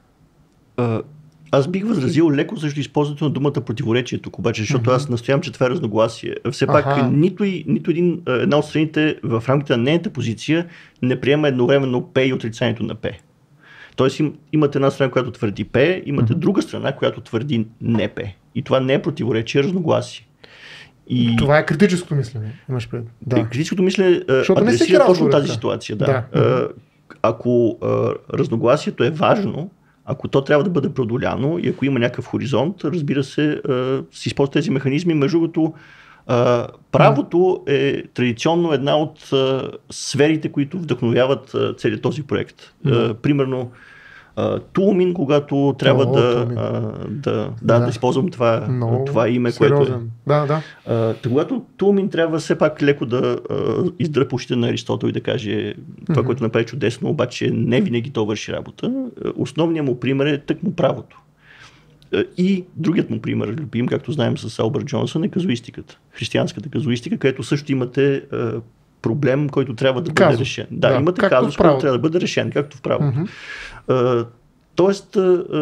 Аз бих възразил леко срещу използването на думата противоречие тук, обаче, защото аз настоявам, че това е разногласие. Все пак нито една от страните в рамките на нейната позиция не приема едновременно П и отрицанието на П. Тоест имате една страна, която твърди П, имате друга страна, която твърди не П. И това не е противоречие, е разногласие. Това е критическото мислене, имаш пред. Да. Критическото мислене адресира точно тази ситуация. Да. Ако разногласието е важно, ако то трябва да бъде преодоляно и ако има някакъв хоризонт, разбира се, се използват тези механизми. Между другото, правото е традиционно една от сферите, които вдъхновяват целият този проект. Примерно Тулмин, когато трябва да използвам това име, сериозен. Което е. Когато Тулмин трябва все пак леко да издръпа ушите на Аристотел и да каже това, което направи чудесно, обаче не винаги то върши работа. Основният му пример е тъкмо правото. И другият му пример, любим, както знаем с Албърт Джонсън, е казуистиката. Християнската казуистика, където също имате проблем, който трябва да бъде решен. Да, имате казус, който трябва да бъде решен, както в правото. Тоест,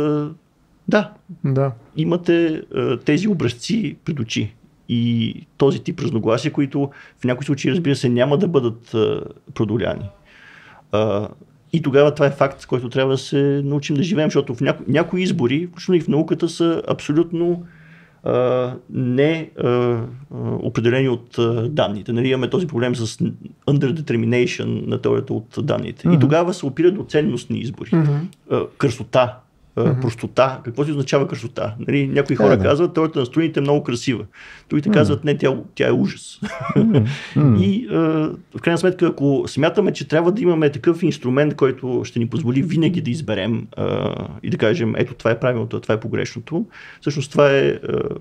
имате тези образци пред очи и този тип разногласия, които в някои случаи, разбира се, няма да бъдат продоляни. И тогава това е факт, с който трябва да се научим да живеем, защото в някои избори, включително и в науката, са абсолютно не определени от данните. Нали, имаме този проблем с underdetermination на теорията от данните. И тогава се опира до ценностни избори. Красота, простота. Какво си означава красота? Нали, някои хора казват, теорията на струните е много красива. Другите казват, не, тя е ужас. И в крайна сметка, ако смятаме, че трябва да имаме такъв инструмент, който ще ни позволи винаги да изберем и да кажем, ето това е правилното, това е погрешното, всъщност това е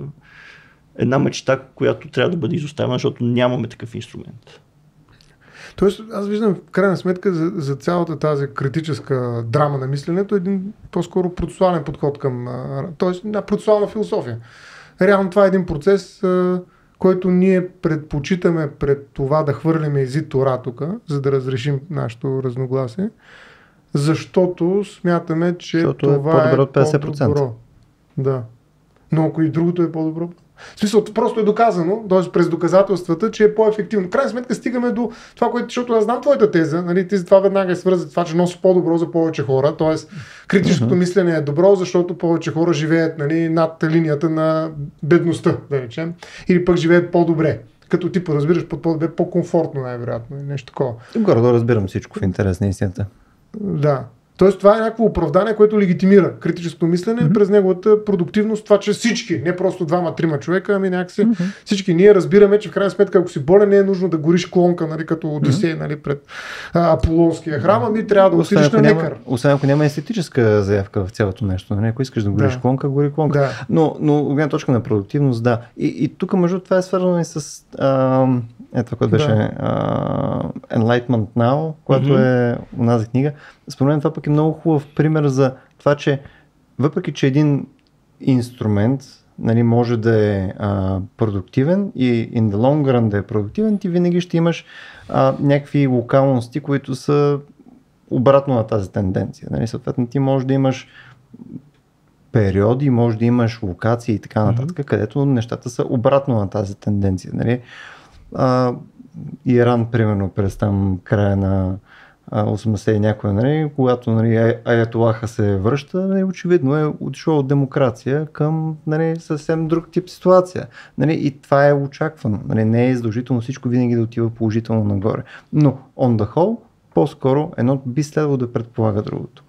една мечта, която трябва да бъде изоставена, защото нямаме такъв инструмент. Тоест, аз виждам в крайна сметка за цялата тази критическа драма на мисленето един по-скоро процесуален подход към, т.е. една процесуална философия. Реално това е един процес, който ние предпочитаме пред това да хвърлим езит тук, за да разрешим нашето разногласие, защото смятаме, че това е по-добро от 50%. По-добро. Да. Но ако и другото е по-добро. В смисъл, просто е доказано, т.е. през доказателствата, че е по-ефективно. В крайна сметка стигаме до това, което, защото аз знам твоята теза, нали, ти за това веднага е свърза това, че носи по-добро за повече хора, т.е. критическото мислене е добро, защото повече хора живеят, нали, над линията на бедността, да речем, или пък живеят по-добре. Като ти разбираш по-добре, по-комфортно най-вероятно, нещо такова. Горе да разбирам всичко в интерес на истината. Да. Тоест това е някакво оправдание, което легитимира критическото мислене през неговата продуктивност, това, че всички, не просто 2-3 човека, ами някакси всички ние разбираме, че в крайна сметка, ако си болен, не е нужно да гориш клонка, нали, като Одисей, нали, пред Аполонския храм, ами трябва да отидеш на лекар. Освен ако няма естетическа заявка в цялото нещо, нали? Ако искаш да гориш клонка, гори клонка. Да. Но от гледна точка на продуктивност, да. И тук между това е свързано и с това, което беше Enlightenment Now, което е онази книга. Според мен това пък е много хубав пример за това, че въпреки, че един инструмент, нали, може да е продуктивен и in the long run да е продуктивен, ти винаги ще имаш някакви локалности, които са обратно на тази тенденция. Нали? Съответно ти може да имаш периоди, може да имаш локации и така нататък, където нещата са обратно на тази тенденция. Нали? Иран, примерно, през там края на 80 и някоя, нали, когато, нали, Аятолаха се връща, нали, очевидно е отишло от демокрация към, нали, съвсем друг тип ситуация. Нали, и това е очаквано. Нали, не е задължително всичко винаги да отива положително нагоре. Но on the whole, по-скоро едно би следвало да предполага другото.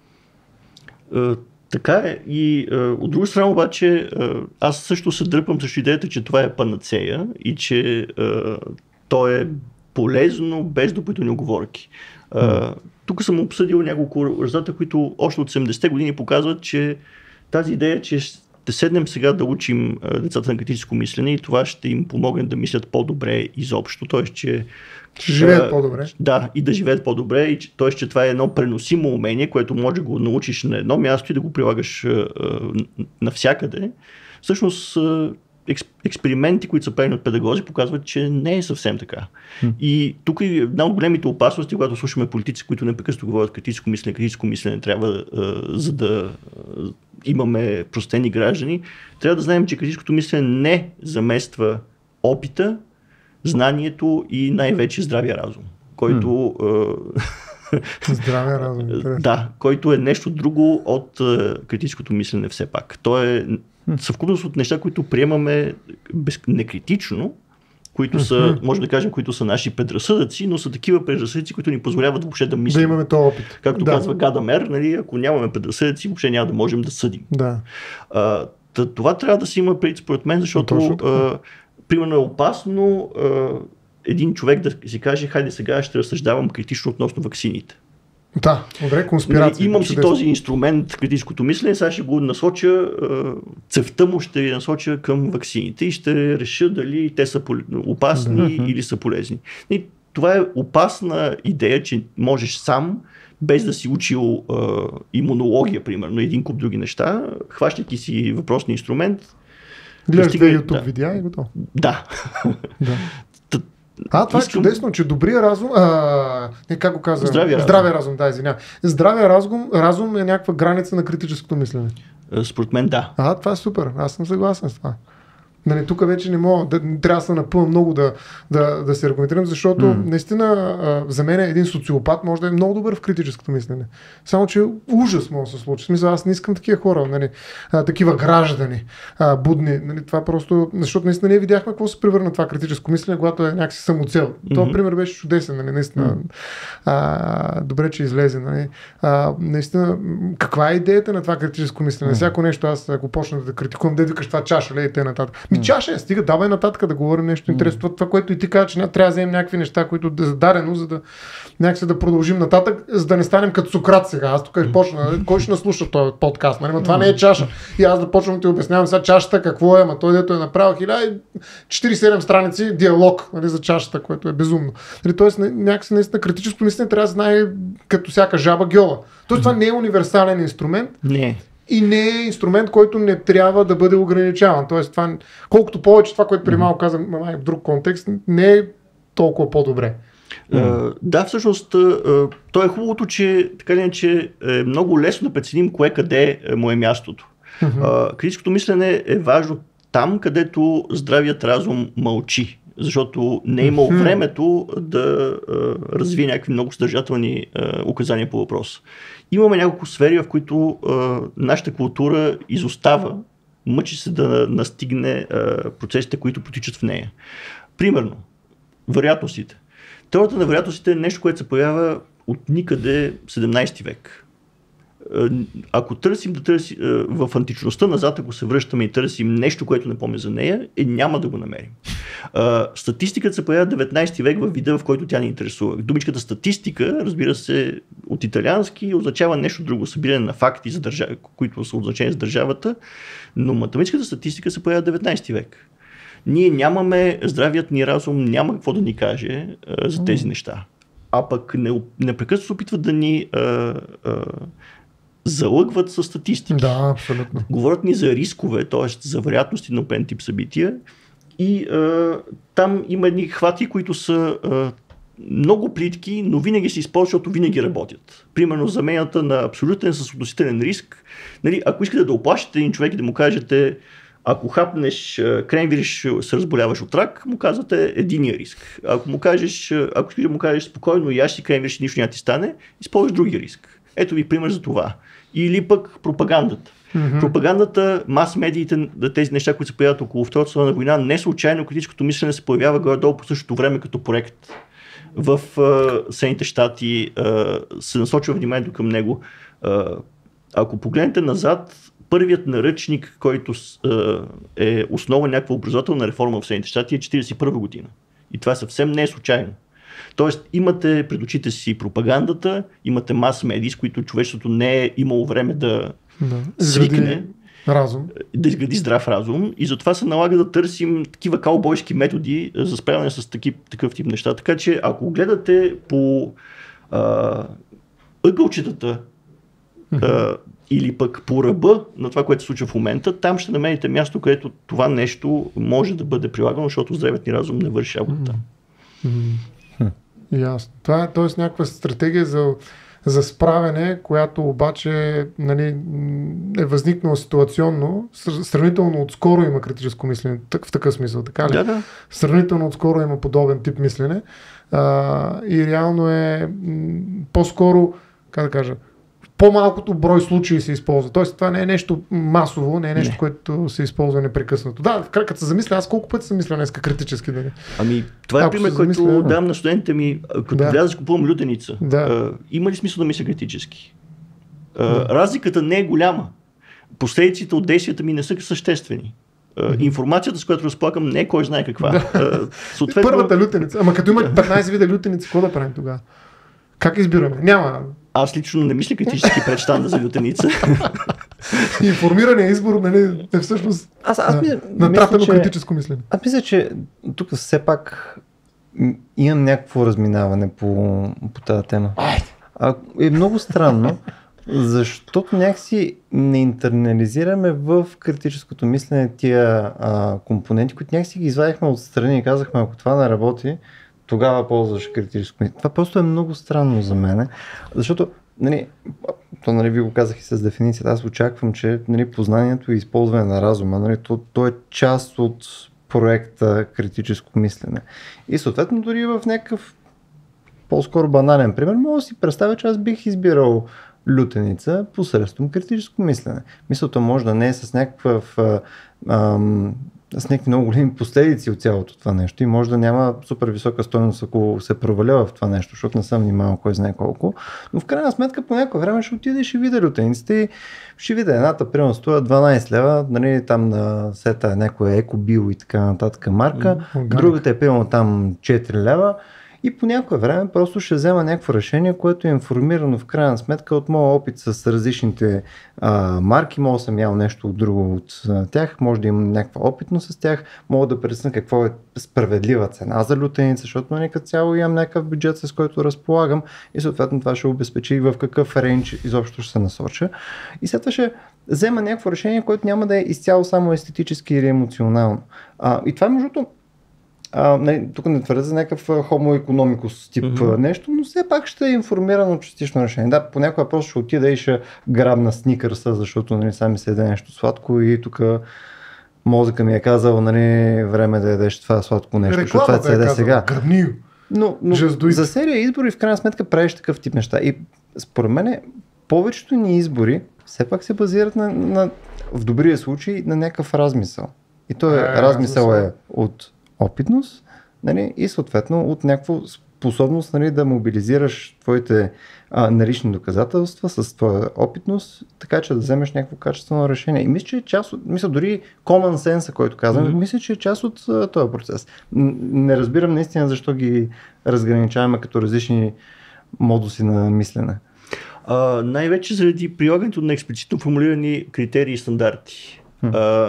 Така е. И от друга страна обаче, аз също се дърпам срещу идеята, че това е панацея и че то е полезно без допълнителни уговорки. Тук съм обсъдил няколко резултата, които още от 70-те години показват, че тази идея, че ще седнем сега да учим децата на критическо мислене и това ще им помогне да мислят по-добре изобщо. Тоест, че живеят по-добре. Да, и да живеят по-добре. Т.е. че това е едно преносимо умение, което може да го научиш на едно място и да го прилагаш навсякъде. Всъщност, експерименти, които са правени от педагози, показват, че не е съвсем така. И тук е една от големите опасности, когато слушаме политици, които непрекъснато говорят критическо мислене трябва, за да имаме простени граждани, трябва да знаем, че критическото мислене не замества опита, знанието и най-вече здравия разум, който... Здравия разум. Да, който е нещо друго от критическото мислене все пак. То е съвкупност от неща, които приемаме некритично, които са, може да кажем, които са наши предразсъдъци, но са такива предразсъдъци, които ни позволяват въобще да мислим. Да имаме този опит. Както казва Гадамер, нали, ако нямаме предразсъдъци, въобще няма да можем да съдим. Да. Това трябва да се има предвид според мен, защото примерно е опасно един човек да си каже, хайде сега ще разсъждавам критично относно ваксините. Да, добре, конспирация. Имам си този инструмент, критическото мислене, сега ще го насоча, цевта му ще насоча към ваксините и ще реша дали те са опасни или са полезни. И това е опасна идея, че можеш сам, без да си учил имунология, примерно, един куп други неща, хващайки си въпросния инструмент. Гледаш две YouTube видеа и готово. Да. Това е чудесно, че добрия разум... как го казвам? Здравия разум, да, извиня. Здравия разум е някаква граница на критическото мислене. Според мен да. Това е супер, аз съм съгласен с това. Нали, тук вече не мога, трябва да се напълно много да се аргументирам, защото наистина за мен един социопат може да е много добър в критическото мислене. Само, че ужас може да се случи. В смисъл, аз не искам такива хора, нали, такива граждани, будни. Нали, това просто, защото наистина ние видяхме какво се превърна това критическо мислене, когато е някакси самоцел. Това пример беше чудесен, нали, наистина. Добре, че излезе. Нали. Наистина, каква е идеята на това критическо мислене? Всяко нещо аз ако почна да критикувам, да викаш това чаша, ли, и т.н. Чаша, стига, давай нататък да говорим нещо интересно. Това, което и ти каза, че трябва да вземем някакви неща, които да зададено, за да някакси да продължим нататък, за да не станем като Сократ сега. Аз тук почна, кой ще наслуша този подкаст? Нали? Това не е чаша. И аз да почвам да ти обяснявам сега чашата какво е, той дето е направил 1047 страници диалог, нали, за чашата, което е безумно. Нали, тоест някакси наистина критическото мислене трябва да знае като всяка жаба гьола. Тоест това не е универсален инструмент. Не. И не е инструмент, който не трябва да бъде ограничаван. Тоест, това, колкото повече това, което преди малко казах в друг контекст, не е толкова по-добре. Да, всъщност, то е хубавото, че така ли, че е много лесно да преценим кое къде му е мястото. Критическото мислене е важно там, където здравият разум мълчи. Защото не е имал времето да развие някакви много съдържателни указания по въпроса. Имаме няколко сфери, в които нашата култура изостава, мъчи се да настигне процесите, които протичат в нея. Примерно, вероятностите. Теорията на вероятностите е нещо, което се появява от никъде 17 век. Ако търсим в античността назад, ако се връщаме и търсим нещо, което не помня за нея, няма да го намерим. Статистиката се появява 19 век във вида, в който тя ни интересува. Думичката статистика, разбира се, от италиански означава нещо друго, събиране на факти, които са от значение за държавата, но математическата статистика се появява 19 век. Ние нямаме, здравият ни разум няма какво да ни каже за тези неща. А пък непрекъснато се опитват да ни залъгват със статистики. Да, абсолютно. Говорят ни за рискове, т.е. за вероятности на определен тип събития и там има едни хвати, които са много плитки, но винаги се използват, защото винаги работят. Примерно замената на абсолютен с относителен риск. Нали, ако искате да оплашите един човек и да му кажете, ако хапнеш кренвир, ще се разболяваш от рак, му казвате единия риск. Ако искаш да му кажеш спокойно, яш си кренвир, нищо няма ти стане, използваш другия риск. Ето ви пример за това. Или пък пропагандата. Пропагандата, мас-медиите, тези неща, които се появяват около Втората световна война, не случайно критическото мислене се появява горе-долу по същото време като проект. В Съединените щати се насочва вниманието към него. Ако погледнете назад, първият наръчник, който е основа на някаква образователна реформа в Съединените щати е 1941 година. И това съвсем не е случайно. Тоест имате пред очите си пропагандата, имате мас-медии, с които човечеството не е имало време да свикне, да изгради здрав разум и затова се налага да търсим такива каубойски методи за справяне с такъв тип неща. Така че ако гледате по ъгълчетата или пък по ръба на това, което се случва в момента, там ще намерите място, където това нещо може да бъде прилагано, защото здравият ни разум не върши работа. Ясно. Това е т.е. някаква стратегия за справяне, която обаче нали, е възникнала ситуационно. Сравнително отскоро има критическо мислене в такъв смисъл, така ли? Да. Сравнително отскоро има подобен тип мислене и реално е по-скоро, как да кажа, по-малкото брой случаи се използва. Тоест това не е нещо масово, не е нещо, което се използва непрекъснато. Да, като се замисля, аз колко пъти съм мисля днеска критически. Нали? Ами, това е пример, който давам на студентите ми, като вляза купувам лютеница. Има ли смисъл да мисля критически? Разликата не е голяма. Последиците от действията ми не са съществени. Информацията, с която разполагам, не е кой знае каква. Съответно... Първата лютеница. Ама като има 15 вида лютеници, какво да правим тогава? Как избираме? Няма. Аз лично не мисля критически пред щанда за лютеница. Информираният избор нали, е всъщност натрапено критическо мислене. Аз мисля, че тук все пак имам някакво разминаване по тази тема. Е много странно, защото някакси не интернализираме в критическото мислене тия компоненти, които някакси ги извадихме отстрани и казахме, ако това не работи, тогава ползваш критическо мислене. Това просто е много странно за мен, защото нали, ви го казах и с дефиницията, аз очаквам, че нали, познанието и използване на разума, нали, то е част от проекта критическо мислене. И съответно дори в някакъв по-скоро банален пример, мога да си представя, че аз бих избирал лютеница посредством критическо мислене. Мисълта може да не е с някакви много големи последици от цялото това нещо и може да няма супер висока стойност, ако се проваля в това нещо, защото не съм внимавал кой знае колко, но в крайна сметка по някое време ще отиде и ще видя лютениците и ще видя едната, примерно струва 12 лева, нали, там на сета някоя екобио и така нататък марка, другата е примерно там 4 лева. И по някое време просто ще взема някакво решение, което е информирано в крайна сметка от моя опит с различните марки. Мога да съм ял нещо от друго от тях, може да имам някаква опитност с тях, мога да преценя какво е справедлива цена за лютеница, защото нали, като цяло имам някакъв бюджет, с който разполагам и съответно това ще обезпечи в какъв рейндж изобщо ще се насоча. И след това ще взема някакво решение, което няма да е изцяло само естетически или емоционално. И това между тук не твърдя за някакъв homo economicus тип нещо, но все пак ще е информирано частично решение. Да, понякога просто ще отида и ще грабна сникърса, защото нали, сами се яде нещо сладко и тук мозъка ми е казал, нали, време да ядеш това сладко нещо, защото това се яде сега. Но за серия избори в крайна сметка правиш такъв тип неща. И според мен повечето ни избори все пак се базират в добрия случай на някакъв размисъл. И той размисъл е от опитност, нали, и съответно от някаква способност нали, да мобилизираш твоите налични доказателства с твоя опитност, така че да вземеш някакво качествено решение. И мисля, че е част от, дори common sense, който казвам, мисля, че е част от този процес. Не разбирам наистина защо ги разграничаваме като различни модуси на мислене. Най-вече заради прилагането на експлицитно формулирани критерии и стандарти.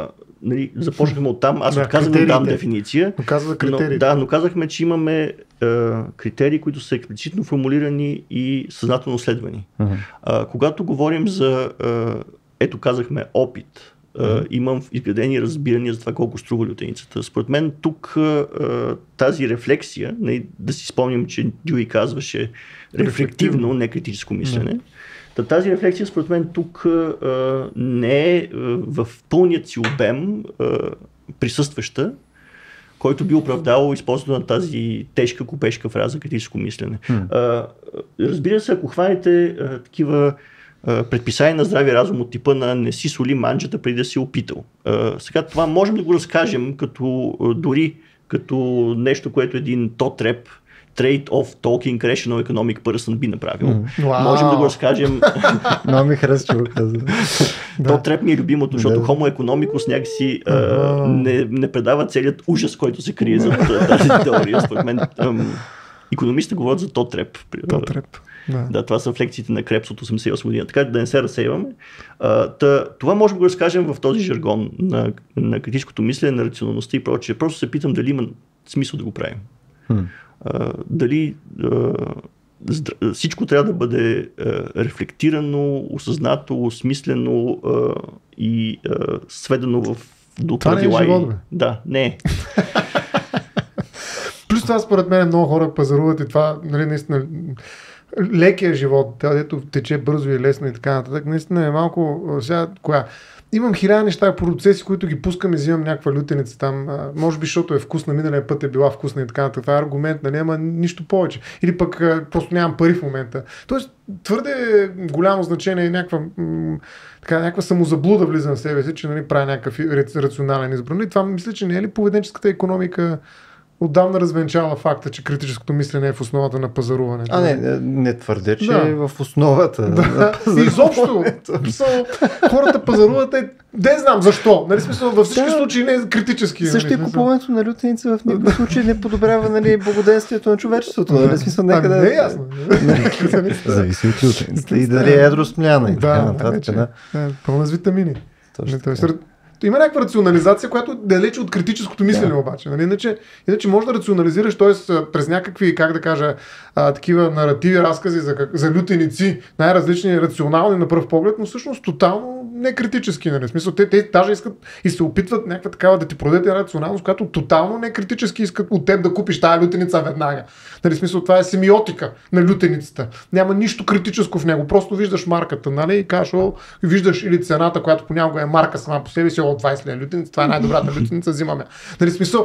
нали, започнахме оттам, аз отказах да дам дефиниция. Но казахме, че имаме критерии, които са експлицитно формулирани и съзнателно следвани. Когато говорим за, ето казахме, опит, имам изградени разбирания за това колко струва лютеницата. Според мен тук тази рефлексия, да си спомним, че Дюи казваше рефлективно, не критическо мислене, тази рефлексия според мен тук не е в пълният си обем присъстваща, който би оправдал използването на тази тежка купешка фраза критическо мислене. Разбира се, ако хванете такива предписания на здрави разум от типа на не си соли манджата преди да си опитал. Сега това можем да го разкажем дори като нещо, което един тотреп, Trade of Talking Rational Economic Person би направил. Можем да го разкажем. Много ми харесва, че го казва. Тотреп ми е любимото, защото Homo economicus някакси не предава целият ужас, който се крие за тази теория. Според мен икономистите говорят за тотреп. Да, това са флекциите на Крепс от 88 година. Така да не се разсейваме. Това можем да го разкажем в този жаргон на критическото мислене, на рационалността и прочее. Просто се питам дали има смисъл да го правим. Дали всичко трябва да бъде рефлектирано, осъзнато, осмислено и сведено до правила. Това не е живот, бе. Да, не е. Плюс това според мен много хора пазаруват и това, нали, наистина лекия живот, дето тече бързо и лесно и така нататък, наистина е малко сега, имам 1000 неща, процеси, които ги пускам и взимам някаква лютеница там. Може би, защото е вкусна, миналия път е била вкусна и така нататък. Това е аргумент, нали, ама нищо повече. Или пък просто нямам пари в момента. Тоест, твърде голямо значение е някаква самозаблуда влиза в себе си, че, нали, прави някакъв рационален избор. И това мисля, че не е ли поведенческата икономика отдавна развенчава факта, че критическото мислене е в основата на пазаруването. Не твърдя, че е в основата на пазаруването. Изобщо. Хората пазаруват не знам защо. Нали, смисъл, във всички случаи не е критически. Също и купуването на лютеница в никакъв случай не подобрява, нали, благоденствието на човечеството. Нали, смисъл, не е ясно. Зависи от лютеницата. И дали е едросмяна и така нататък. Пълна с витамини. Има някаква рационализация, която далече от критическото мислене обаче. Нали? Иначе може да рационализираш, т.е. през някакви, как да кажа, такива наративи, разкази за лютеници, най-различни, рационални на пръв поглед, но всъщност тотално не критически. Нали? В смисъл, те даже искат и се опитват някаква такава да ти продадат една рационалност, която тотално не критически искат от теб да купиш тая лютеница веднага. Нали? В смисъл, това е семиотика на лютеницата. Няма нищо критическо в него. Просто виждаш марката, нали? И кажеш, виждаш или цената, която понякога е марка сама по себе си, 20 лева лютеница, това е най-добрата лютеница, взимаме. Нали, смисъл,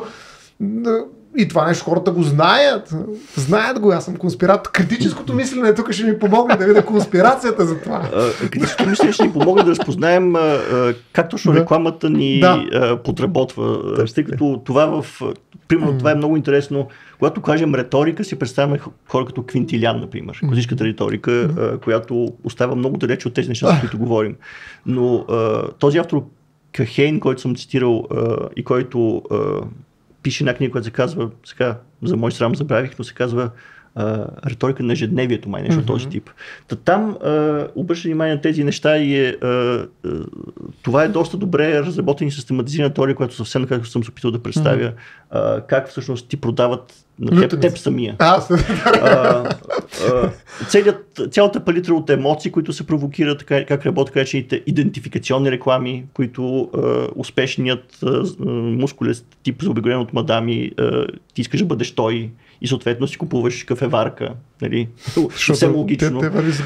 и това нещо хората го знаят. Знаят го, аз съм конспиратор. Критическото мислене тук ще ми помогне да видя конспирацията за това. Критическото мислене ще ни помогне да разпознаем как точно рекламата ни подработва. Тъй като примерно това е много интересно. Когато кажем риторика, си представяме хора като Квинтилян, например. Класическата риторика, която остава много далеч от тези неща, за които говорим. Но този автор Кахейн, който съм цитирал и който пише една книга, която се казва, сега за мой срам забравих, но се казва риторика на ежедневието, май нещо този тип. Там обръща внимание на тези неща и това е доста добре разработена и систематизирана теория, която съвсем накратко съм се опитал да представя как всъщност ти продават на теб самия. Цялата палитра от емоции, които се провокират, как работят крачените идентификационни реклами, които успешният мускулест тип за обикновен от мадами, ти искаш да бъдеш той и съответно си купуваш кафеварка. Нали? Съвсем логично.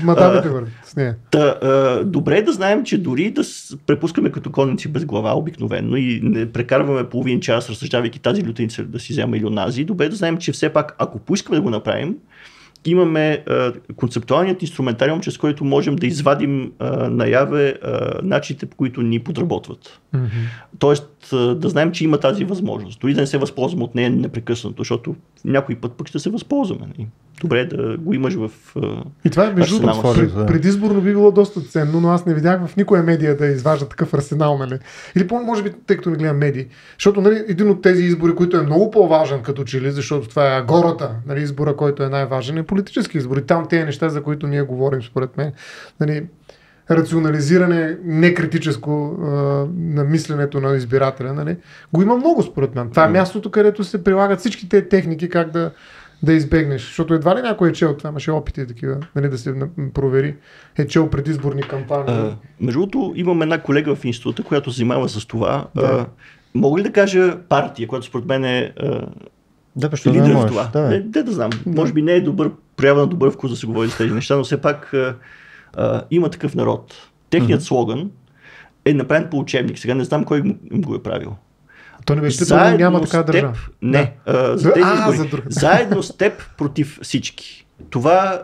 Добре е да знаем, че дори да препускаме като конници без глава обикновено и не прекарваме половин час, разсъждавайки тази лютеница да си взема или онази, добре е да знаем, че все пак, ако поискаме да го направим, имаме концептуалният инструментариум, чрез който можем да извадим наяве начините, по които ни подработват. Тоест да знаем, че има тази възможност. Дори да не се възползваме от нея непрекъснато, защото някой път пък ще се възползваме. Добре е да го имаш в и това е между предизборно би било доста ценно, но аз не видях в никоя медия да изважда такъв арсенал. Нали? Или може би, тъй като не гледам медии. Защото, нали, един от тези избори, който е много по-важен като че ли, защото това е агората, нали, избора, който е най-важен, е политически избори. Там тези неща, за които ние говорим, според мен, нали, рационализиране, некритическо на мисленето на избирателя, нали, го има много според мен. Това е мястото, където се прилагат всички тези техники, как да избегнеш. Защото едва ли някой е чел, това имаше опити такива, нали, да се провери, е чел предизборни кампании. Между другото, имам една колега в института, която се занимава с това. Да. Мога ли да кажа партия, която според мен е лидер в това? Да знам. Може би не е проява на добър вкус да се говори за тези неща, но все пак има такъв народ. Техният слоган е направен по учебник. Сега не знам кой го е правил. То не беше да няма така държава. Не, за тези избори. Заедно с теб против всички. Това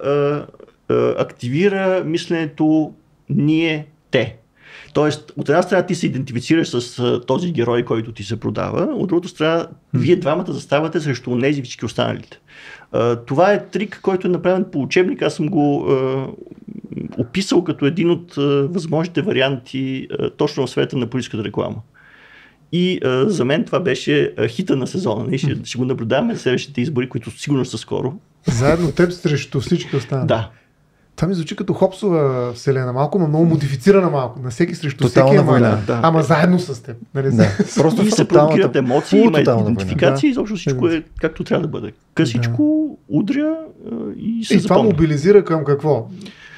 активира мисленето ние, те. Тоест, от една страна ти се идентифицираш с този герой, който ти се продава, от другата страна вие двамата заставате срещу онези всички останалите. Това е трик, който е направен по учебник. Аз съм го описал като един от възможните варианти точно в света на политическата реклама. И за мен това беше хита на сезона. Ще го наблюдаваме на следващите избори, които сигурно са скоро. Заедно теб срещу всички останали. Да. Това ми звучи като Хоббсова вселена малко, но много модифицирана малко. На всеки срещу тотална всеки война. Ама заедно с теб. Нали? Да. Просто и се провокират емоции, има идентификация и изобщо всичко е както трябва да бъде. Късичко, удря и се запомня. Това мобилизира към какво?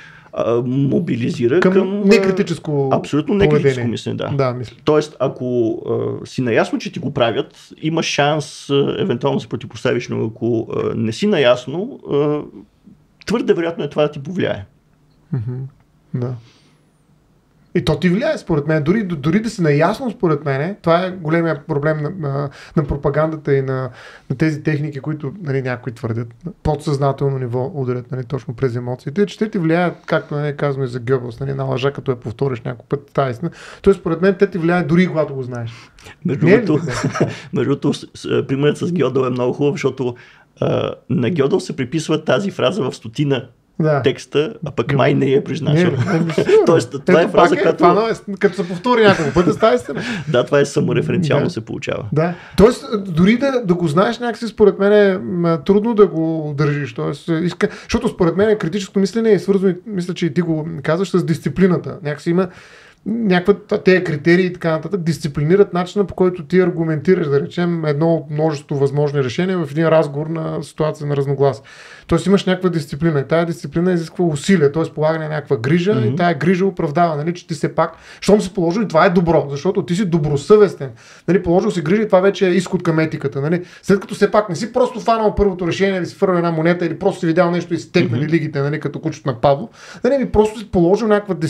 Мобилизира към некритическо абсолютно некритическо мислене, да. Мисля. Тоест, ако си наясно, че ти го правят, има шанс евентуално да се противопоставиш, но ако не си наясно, твърде вероятно е това да ти повлияе. Да. И то ти влияе, според мен. Дори да си наясно, според мен, това е големия проблем на пропагандата и на тези техники, които, нали, някои твърдят, подсъзнателно ниво ударят, нали, точно през емоциите, че те ти влияят, както, нали, казваме за Гьобелс, нали, на лъжа, като я повториш няколко път, тази истина. Тоест, според мен, те ти влияят дори когато го знаеш. Между другото, примерът с Гьодел е много хубав, защото на Гьодел се приписва тази фраза в стотина текста, а пък май не я признашал. Тоест, това е фраза, като се повтори няколко пъти, става истина. Да, това е самореференциално се получава. Да. Тоест, дори да го знаеш някакси, според мен е трудно да го държиш. Тоест, защото според мен критическото мислене е свързано, мисля, че и ти го казваш, с дисциплината. Някакси има тези критерии и така нататък дисциплинират начина, по който ти аргументираш, да речем, едно от множество възможни решения в един разговор на ситуация на разноглас. Тоест имаш някаква дисциплина и тая дисциплина изисква усилия, т.е. полагане на някаква грижа и тая грижа оправдава, нали, че ти се пак, щом си положил и това е добро, защото ти си добросъвестен. Нали, положил си грижа и това вече е изход към етиката. Нали. След като все пак не си просто фанал първото решение, да си фърля една монета или просто си видял нещо и си текнали лигите, нали, като кучето на Павло, нали, просто си положил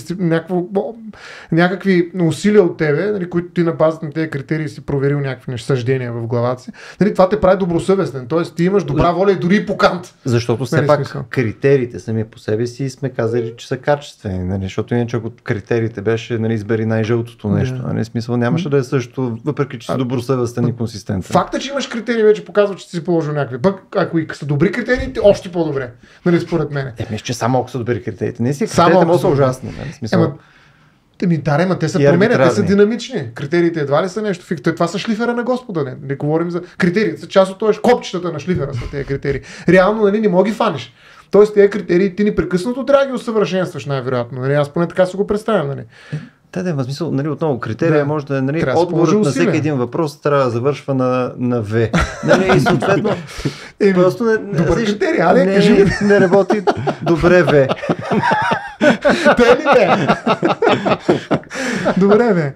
някакви усилия от тебе, нали, които ти на базата на тези критерии си проверил някакви съждения в главата си. Нали, това те прави добросъвестен, т.е. ти имаш добра воля и дори и покант. Защото все пак критериите сами по себе си сме казали, че са качествени, нали, защото иначе ако критериите беше, нали, избери най-жълтото нещо, нали, смисъл нямаше да е също, въпреки че си добросъвестен и консистентен. Факта, че имаш критерии, вече показва, че си положил някакви. Пък ако и са добри критериите, още по-добре, нали, според мен. Мисля, че само ако са добри критериите. Не си критериите могат са ужасни, нали, смисъл. Те се променят, те са динамични. Критериите едва ли са нещо фикс. Това са шлифера на Господа. Не говорим за критериите. Част от това е копчетата на шлифера са тези критерии. Реално, нали, не мога ги фаниш. Тоест тези критерии ти непрекъснато трябва да ги усъвършенстваш най-вероятно. Нали? Аз поне така си го представям. Нали? В смисъл, нали, отново, критерия може да е, нали, отговорът на всеки един въпрос трябва да завършва на В. Нали, и съответно, просто добър критерий, не работи добре В. Те ли бе? Добре.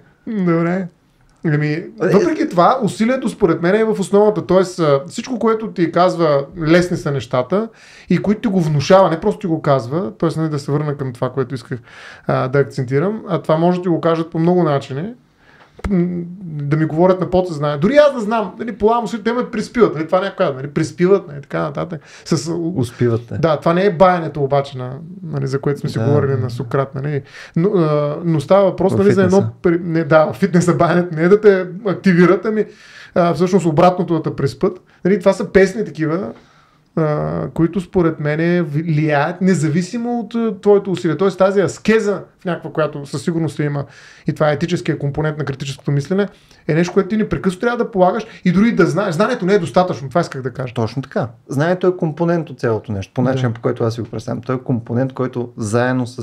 Въпреки това, усилието според мен е в основата. Тоест, всичко, което ти казва, лесни са нещата и които ти го внушава, не просто ти го казва, т.е. да се върна към това, което исках да акцентирам, а това може да ти го кажат по много начини, да ми говорят на подсъзнание. Дори аз да знам, нали, полагам усилието, те ме приспиват, нали, това някой казва, нали, приспиват, нали, така нататък. Успиват. Да, това не е баянето обаче, нали, за което сме си говорили на Сократ, нали. Но става въпрос, нали, за едно... фитнеса баянето не е да те активират, ами всъщност обратното да те приспят. Нали, това са песни такива, които според мен влияят независимо от твоето усилие. Тоест тази аскеза в някаква, която със сигурност има, и това е етическия компонент на критическото мислене, е нещо, което ти непрекъснато трябва да полагаш и дори да знаеш. Знанието не е достатъчно, това исках да кажа. Точно така. Знанието е компонент от цялото нещо, по начин, по който аз си го представям. Той е компонент, който заедно с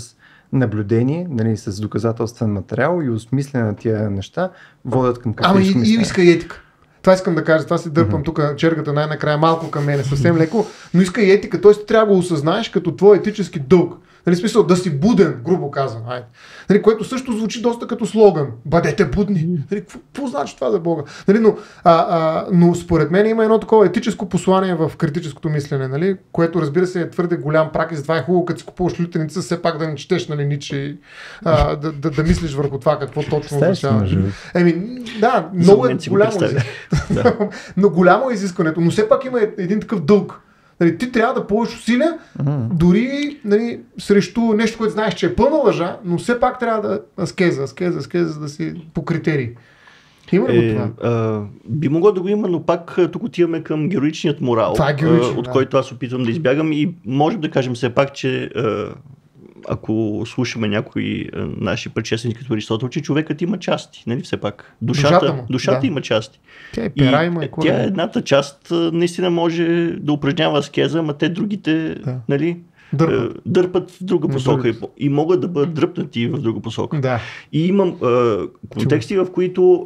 наблюдение, нали, с доказателствен материал и осмислене на тия неща водят към критическо мислене. Ама и иска и етика. Това искам да кажа, това си дърпам тук чергата най-накрая малко към мене, съвсем леко, но иска и етика, т.е. трябва да го осъзнаеш като твой етически дълг. Нали, смисъл да си буден, грубо казвам. Нали, което също звучи доста като слоган. Бъдете будни. Нали, какво значи това за Бога? Нали, но според мен има едно такова етическо послание в критическото мислене, нали, което разбира се е твърде голям прак и затова е хубаво, като си купуваш лютеница, все пак да не четеш, нали, Ниче, да мислиш върху това какво точно означава. Да, много е голямо изискването. Но голямо е изискването, но все пак има един такъв дълг. Нали, ти трябва да положиш усилия, дори, нали, срещу нещо, което знаеш, че е пълна лъжа, но все пак трябва да аскеза, за да си по критерии. Има ли го това? Би могло да го има, но пак тук отиваме към героичният морал, от който аз опитвам да избягам и можем да кажем все пак, че ако слушаме някои наши предшественици като Аристотел, че човекът има части, нали, все пак. Душата има части. Тя е пера, тя едната част наистина може да упражнява аскеза, ама те другите, нали, дърпат в друга посока и могат да бъдат дръпнати в друга посока. Да. И имам контексти, в които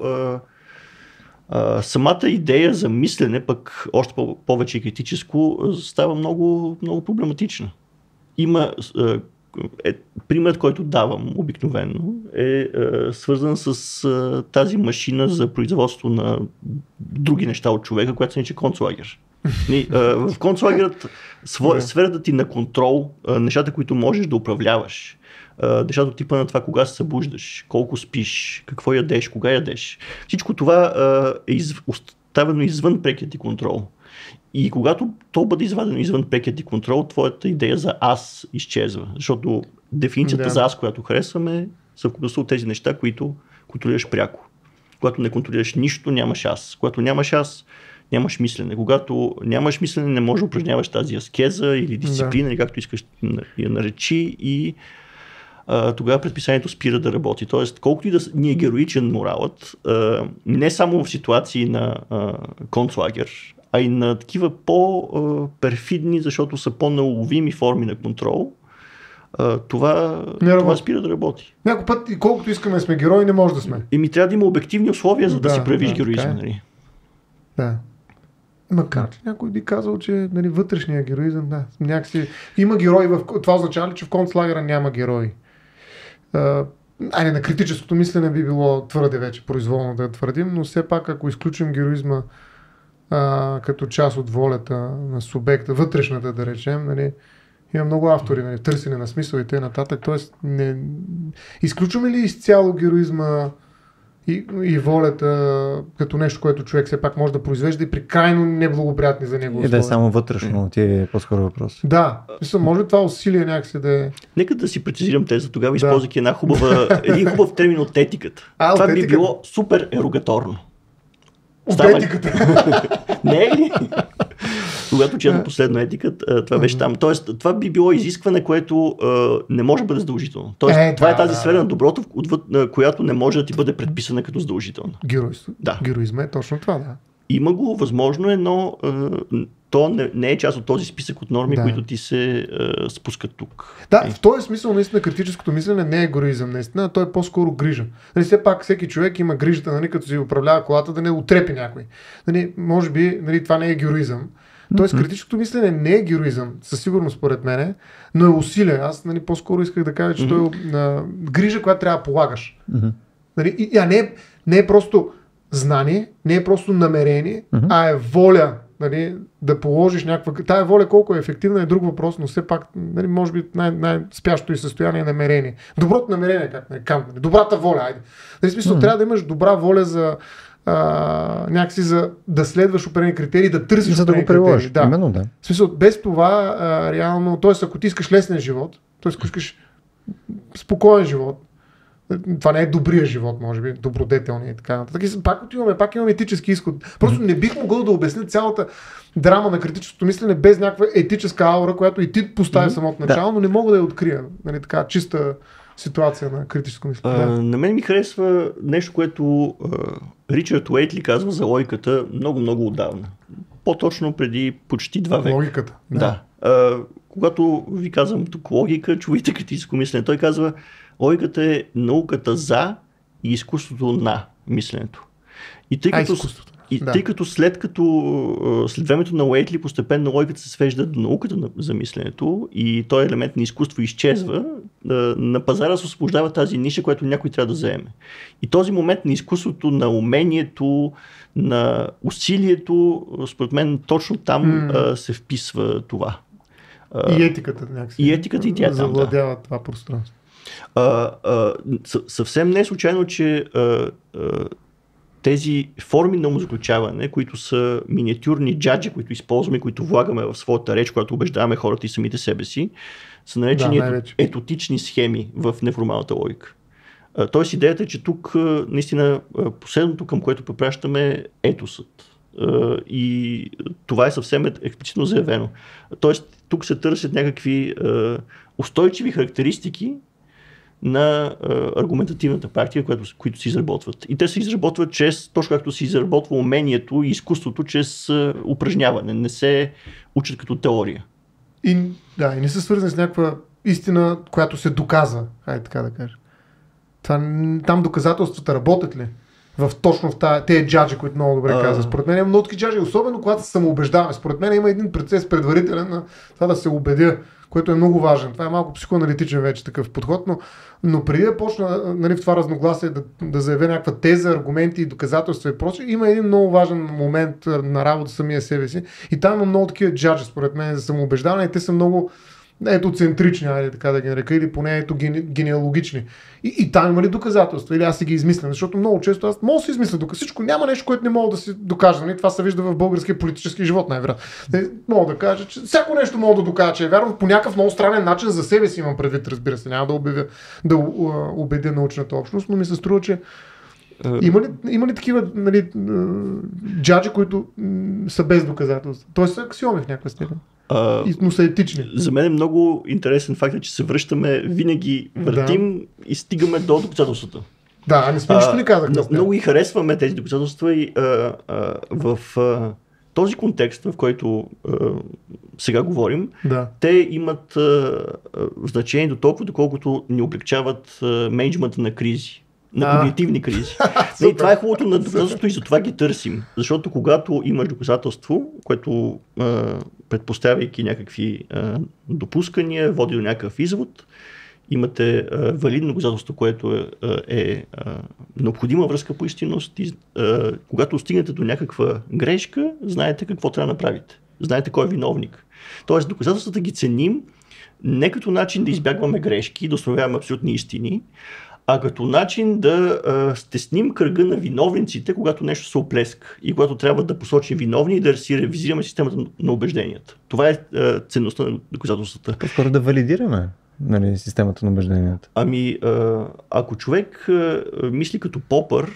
самата идея за мислене, пък още повече критическо, става много, много проблематична. Има примерът, който давам обикновено, е свързан с тази машина за производство на други неща от човека, която се нарича концлагер. В концлагерът сферата ти на контрол, нещата, които можеш да управляваш, нещата от типа на това кога се събуждаш, колко спиш, какво ядеш, кога ядеш. Всичко това е оставено извън прекият ти контрол. И когато то бъде извадено извън прекият ти контрол, твоята идея за аз изчезва. Защото дефиницията за аз, която харесваме, е съвкупността от тези неща, които контролираш пряко. Когато не контролираш нищо, нямаш аз. Когато нямаш аз, нямаш мислене. Когато нямаш мислене, не можеш да упражняваш тази аскеза или дисциплина, или както искаш я наречи, и тогава предписанието спира да работи. Тоест, колкото и да ни е героичен моралът, не само в ситуации на концлагер, а и на такива по-перфидни, защото са по-неуловими форми на контрол, това спира да работи. Някой път, и колкото искаме сме герои, не може да сме. И трябва да има обективни условия, за да си проявиш героизма. Нали? Да. Макар че някой би казал, че, нали, вътрешния героизъм, някакси има герои. Това означава ли, че в концлагера няма герои? На критическото мислене би било твърде вече произволно да твърдим, но все пак, ако изключим героизма като част от волята на субекта, вътрешната, да речем, нали, има много автори, нали, търсене на смисъл и т.н. Тоест, изключваме ли изцяло героизма и волята като нещо, което човек все пак може да произвежда и при крайно неблагоприятни за него условия? И да е само вътрешно, ти е по-скоро въпрос. Да, може ли това усилие някакси да е... Нека да си прецизирам теза, тогава използвайки един хубав термин от етиката. Това би било супер ерогаторно. От етиката? Не е ли? Когато четох последно етиката, това беше там. Тоест, това би било изискване, което не може да бъде задължително. Тоест, това е тази сфера на доброто, която не може да ти бъде предписана като задължителна. Геройство. Да. Героизма е точно това, да. Има го, възможно е, но то не е част от този списък от норми, които ти се спускат тук. Да, в този смисъл наистина критическото мислене не е егоизъм, наистина, то е по-скоро грижа. Нали, все пак всеки човек има грижата, нали, като си управлява колата, да не отрепи някой. Нали, може би, нали, това не е героизъм. Тоест критическото мислене не е героизъм, със сигурност според мене, но е усилие. Аз, нали, по-скоро исках да кажа, че той е грижа, която трябва да полагаш. Нали, не е просто знание, не е просто намерение, а е воля, нали, да положиш някаква... Тая воля колко е ефективна е друг въпрос, но все пак, нали, може би най-спящото и състояние е намерение. Доброто намерение, добрата воля, айде. Нали, смисъл, трябва да имаш добра воля за някакси за да следваш определени критерии, да търсиш определени критерии. Да. Именно, да. В смисъл, без това реално, т.е. ако ти искаш лесен живот, т.е. ако искаш спокоен живот, това не е добрия живот, може би, добродетелния и така нататък. Пак имаме етически изход. Просто не бих могъл да обясня цялата драма на критическото мислене без някаква етическа аура, която и ти поставя самото начало, но не мога да я открия. Нали, така чиста ситуация на критическо мислене. На мен ми харесва нещо, което Ричард Уейтли казва за логиката много отдавна. По-точно преди почти 2 века. Логиката. Да. когато ви казвам тук логика, чувайте критическо мислене. Той казва, логиката е науката за и изкуството на мисленето. И тъй като след времето на Уейтли постепенно логиката се свежда до науката за мисленето и този елемент на изкуство изчезва, на пазара се освобождава тази ниша, която някой трябва да заеме. И този момент на изкуството, на умението, на усилието, според мен точно там се вписва това. И етиката някакси. И етиката и тя завладява това пространство. Съвсем не е случайно, че тези форми на умозаключаване, които са миниатюрни джаджи, които използваме, които влагаме в своята реч, когато убеждаваме хората и самите себе си, са наречени етотични схеми в неформалната логика. Тоест идеята е, че тук наистина последното, към което препращаме, е етосът. И това е съвсем експлицитно заявено. Тоест тук се търсят някакви устойчиви характеристики на аргументативната практика, които се изработват. И те се изработват чрез, точно както се изработва умението и изкуството, чрез упражняване. Не се учат като теория. И не са свързани с някаква истина, която се доказва. Хайде така да кажа. Там доказателствата работят ли? Точно в тези джаджи, които много добре казва. Според мен има много такива джаджи, особено когато се самоубеждаваме. Според мен има един процес предварителен на това да се убедя, което е много важен. Това е малко психоаналитичен вече такъв подход, но преди да почна в това разногласие да заявя някаква теза, аргументи и доказателства и прочее, има един много важен момент на работа самия себе си и там има много такива джаджи, според мен, за самоубеждаване и те са много етоцентрични, така да ги нарека, или поне генеалогични. И там има ли доказателства? Или аз си ги измислям? Защото много често аз мога да си измисля всичко. Няма нещо, което не мога да си докажа. Това се вижда в българския политически живот, най-вероятно. Мога да кажа, че всяко нещо мога да докажа, че е вярно по някакъв много странен начин за себе си имам предвид, разбира се. Няма да убедя научната общност, но ми се струва, че има ли такива джаджи, които са без доказателства? Тоест са аксиоми в някаква степен. Но са етични. За мен е много интересен факт, че се връщаме, винаги въртим и стигаме до доказателствата. Да, не сме нищо ли казахме. Много и харесваме тези доказателства и в този контекст, в който сега говорим, те имат значение до толкова, доколкото ни облегчават мениджмънта на кризи. На когнитивни кризи. Това е хубавото на доказателството и затова ги търсим. Защото когато имаш доказателство, което предпоставяйки някакви допускания, води до някакъв извод, имате валидно доказателство, което е необходима връзка по истинност и когато стигнете до някаква грешка, знаете какво трябва да направите. Знаете кой е виновник. Тоест доказателствата ги ценим не като начин да избягваме грешки, да установяваме абсолютни истини, а като начин да стесним кръга на виновниците, когато нещо се оплеска и когато трябва да посочим виновни и да си ревизираме системата на убежденията. Това е ценността на доказателствата. По-скоро да валидираме системата на убежденията. Ако човек мисли като Попър,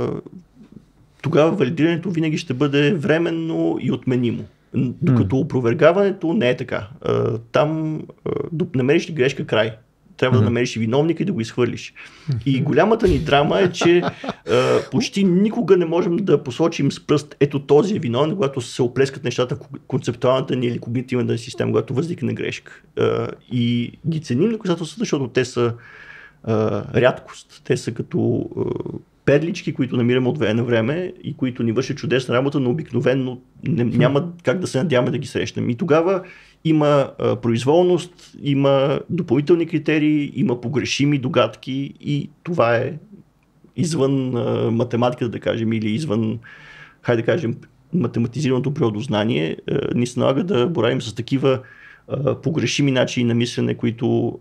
тогава валидирането винаги ще бъде временно и отменимо. Докато опровергаването не е така. Там намериш ли грешка, край. Трябва да намериш и виновника и да го изхвърлиш. И голямата ни драма е, че почти никога не можем да посочим с пръст ето този е виновен, когато се оплескат нещата в концептуалната ни или когнитивната система, когато възникне грешка. И ги ценим доказателствата, защото те са рядкост. Те са като перлички, които намираме от време на време и които ни вършат чудесна работа, но обикновено няма как да се надяваме да ги срещнем. И тогава има произволност, има допълнителни критерии, има погрешими догадки и това е извън математиката, да кажем, или извън, хайде да кажем, математизираното природознание. Ни се налага да боравим с такива погрешими начини на мислене, които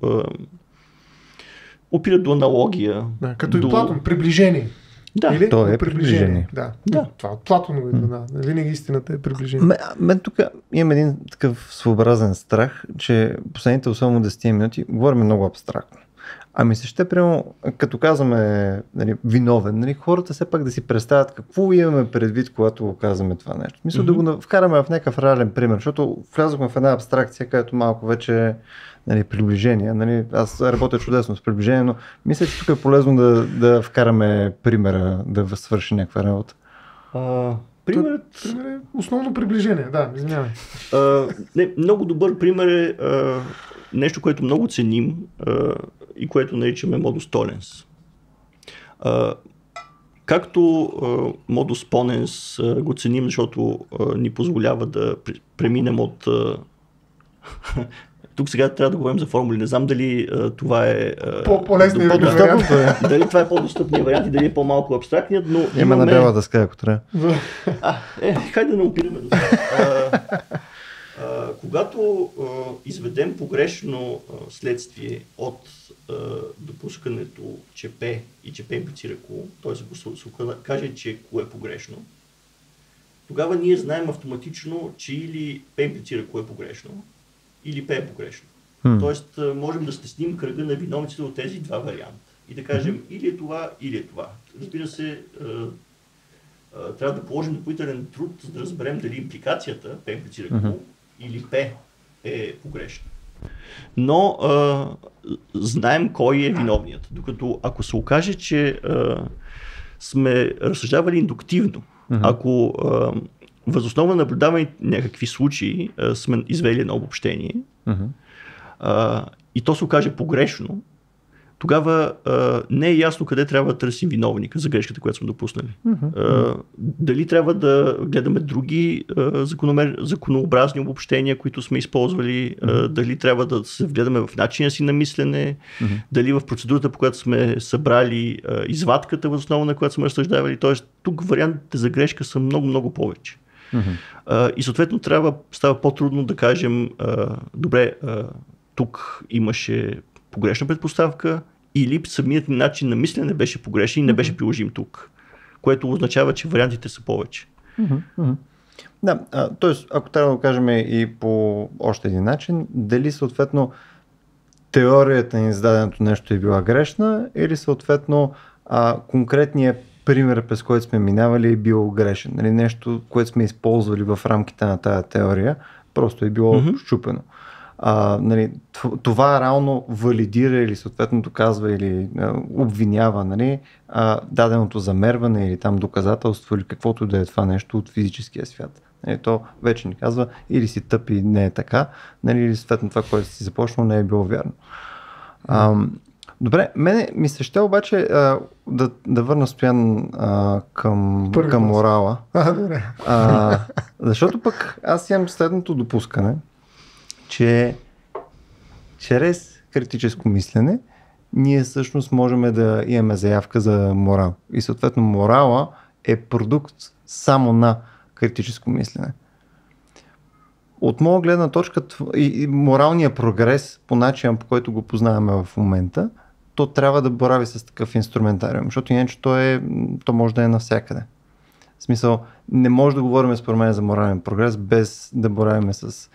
опират до аналогия. Като и Платон, приближение. Да, или? То е приближение. Да. Това от Платон го идва. Винаги истината е приближение. Мен тук имам един такъв своеобразен страх, че последните особено 10 минути говорим много абстрактно. Ами се ще прямо, като казваме виновен, хората все пак да си представят какво имаме предвид, когато казваме това нещо. Мисля да го вкараме в някакъв реален пример, защото влязохме в една абстракция, където малко вече приближение. Аз работя чудесно с приближение, но мисля, че тук е полезно да вкараме примера, да свърши някаква работа. Примерът е основно приближение, да, извинявай. Много добър пример е нещо, което много ценим и което наричаме Modus Tollens. Както Modus Ponens го ценим, защото ни позволява да преминем от... Тук сега трябва да говорим за формули. Не знам дали това е по-лесният вариант. Дали това е по-достъпният вариант и дали е по-малко абстрактният, но има на бяла дъска, ако трябва. Хайде да не опираме до когато изведем погрешно следствие от допускането, че P и че P имплицира Q, т.е. ако се каже, че Q е погрешно, тогава ние знаем автоматично, че или P имплицира Q е погрешно, или P е погрешно. Тоест можем да стесним кръга на виновниците от тези два варианта и да кажем или е това, или е това. Разбира се, трябва да положим допълнителен труд, за да разберем дали импликацията P имплицира Q или P е погрешна. Но знаем кой е виновният. Докато ако се окаже, че сме разсъждавали индуктивно, ако въз основа на наблюдавани някакви случаи сме извели едно обобщение и то се окаже погрешно, тогава не е ясно къде трябва да търсим виновника за грешката, която сме допуснали. Дали трябва да гледаме други законообразни обобщения, които сме използвали, дали трябва да се вгледаме в начина си на мислене, дали в процедурата, по която сме събрали извадката, въз основа на която сме разсъждавали. Тоест, тук вариантите за грешка са много повече. И съответно става по-трудно да кажем, добре, тук имаше погрешна предпоставка или самият начин на мислене беше погрешен и не беше приложим тук, което означава, че вариантите са повече. Да, т.е. ако трябва да го кажем и по още един начин, дали съответно теорията ни за даденото нещо е била грешна или съответно конкретният пример, през който сме минавали, е бил грешен. Нали, нещо, което сме използвали в рамките на тази теория, просто е било счупено. Нали, това реално валидира или съответно доказва или обвинява, нали, даденото замерване или там доказателство или каквото да е това нещо от физическия свят. Нали, то вече ни казва или си тъп и не е така, нали, или съответно това, което си започнал, не е било вярно. Добре, мене ми се ще обаче да върна Стоян към морала. Добре. Защото пък аз имам следното допускане, че чрез критическо мислене ние всъщност можем да имаме заявка за морал. И съответно морала е продукт само на критическо мислене. От моя гледна точка и моралният прогрес по начин, по който го познаваме в момента, то трябва да борави с такъв инструментариум, защото иначе то може да е навсякъде. В смисъл, не може да говорим според мен за морален прогрес без да боравим с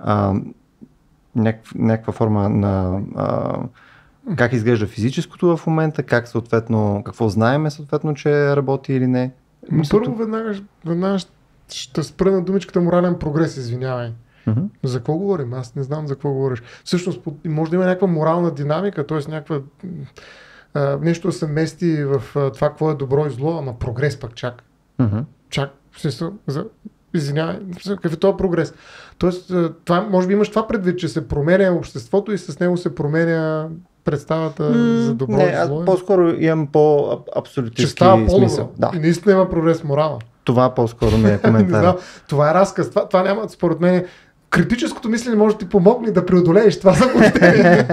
някаква форма на как изглежда физическото в момента, как съответно, какво знаеме съответно, че работи или не. Първо веднага ще спра на думичката морален прогрес, извинявай. За какво говорим? Аз не знам за какво говориш. Всъщност може да има някаква морална динамика, т.е. някаква нещо да се мести в това какво е добро и зло, ама прогрес пък чак. Чак, извинявай, какъв е този прогрес? Тоест, може би имаш това предвид, че се променя обществото и с него се променя представата за добро и зло. Аз по-скоро имам по-абсолютистки смисъл. Да. И наистина има прогрес в морала. Това по-скоро не е коментар. Това е разказ. Това няма, според мен, критическото мислене може да ти помогне да преодолееш това заблуждение.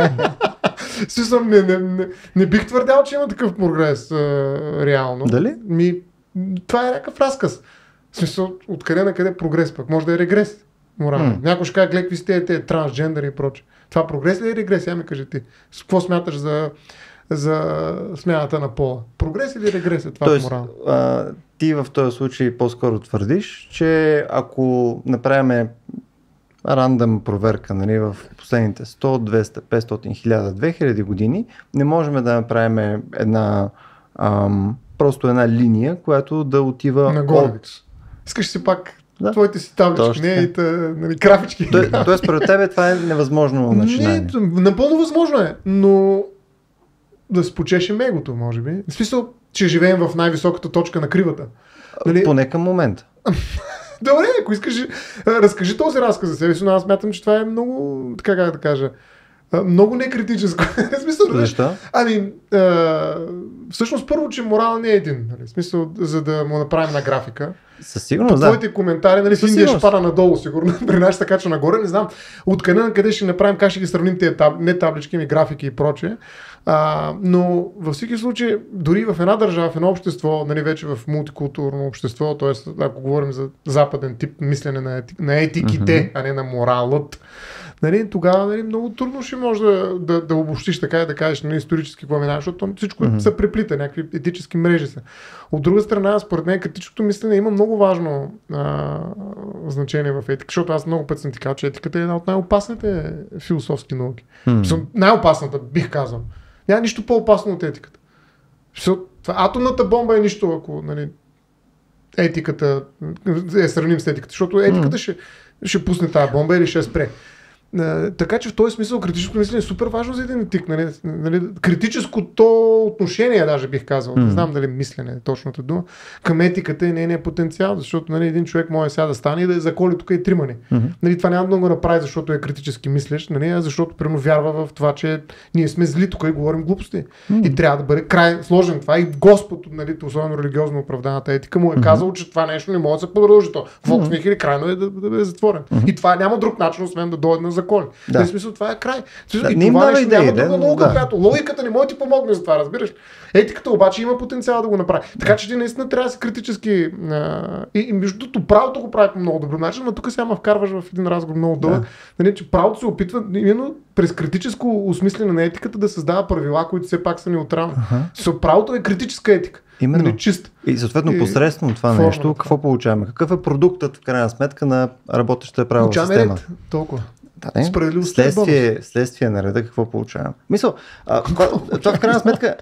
Не бих твърдял, че има такъв прогрес реално. Дали? Това е някакъв разказ. В смисъл, откъде на къде прогрес пък? Може да е регрес. Морално. Някой ще каже, гледай какви сте те трансджендери и прочее. Това прогрес ли е регрес? Я ми кажи ти. Какво смяташ за смяната на пола? Прогрес или регрес е това морално? Ти в този случай по-скоро твърдиш, че ако направим рандъм проверка, нали, в последните 100, 200, 500, 1000, 2000 години, не можем да направим просто една линия, която да отива нагоре. Искаш си пак твоите си таблички, нали, графички. Тоест, според тебе това е невъзможно начинание. Напълно възможно е, но да спочешем егото, може би. В смисъл, че живеем в най-високата точка на кривата. Нали? Поне към момента. Добре, ако искаш, разкажи този разказ за себе си, но аз смятам, че това е много, така как да кажа, много некритическо. Защо? Всъщност първо, че морал не е един. Нали? В смисъл, за да му направим на графика. Със сигурност, да. Твоите коментари, нали, Индия ще пада надолу, сигурно. При нас ще кача нагоре. Не знам откъде на къде ще направим, как ще ги сравним тези не таблички, ми графики и прочее. Но във всеки случай, дори в една държава, в едно общество, нали, вече в мултикултурно общество, т.е. ако говорим за западен тип мислене на етиките, а не на моралът, нали, тогава, нали, много трудно ще може да обобщиш така и да кажеш, нали, исторически какво минава, защото всичко се преплита, някакви етически мрежи са. От друга страна, според мен, критическото мислене има много важно значение в етика, защото аз много път съм ти казал, че етиката е една от най-опасните философски науки. Най-опасната, бих казал. Няма нищо по-опасно от етиката. Атомната бомба е нищо, ако, нали, етиката сравним с етиката, защото етиката ще пусне тази бомба или ще спре. Така че в този смисъл критическото мислене е супер важно за един етик. Нали? Критическото отношение, даже бих казал, не знам дали мислене е точната дума, към етиката и нейния потенциал, защото, нали, един човек може сега да стане и да заколи тук и тримани. Нали, това няма да го направи, защото е критически мислещ, нали, а защото примерно вярва в това, че ние сме зли тук и говорим глупости. И трябва да бъде сложен това и Господ, нали, особено религиозно оправданата етика, му е казал, че това нещо не може да се продължи. Волксмих или крайно е да бъде затворен. И това няма друг начин, освен да дойде на закон. Да. В смисъл, това е край. И това нещо няма друга наука, която логиката не може да ти помогне за това, разбираш. Етиката обаче има потенциал да го направи. Така че ти наистина трябва да си критически. И между другото, правото го прави по много добър начин, но тук сега вкарваш в един разговор много дълъг. Нали, че правото се опитва именно през критическо осмислене на етиката да създава правила, които все пак са неутрални. Правото е критическа етика. Именно. Нали, чист. И съответно посредством това нещо, какво получаваме? Какъв е продуктът в крайна сметка на работещата правова система? Толкова. Следствие на реда, какво получавам? Мисъл, това в крайна сметка...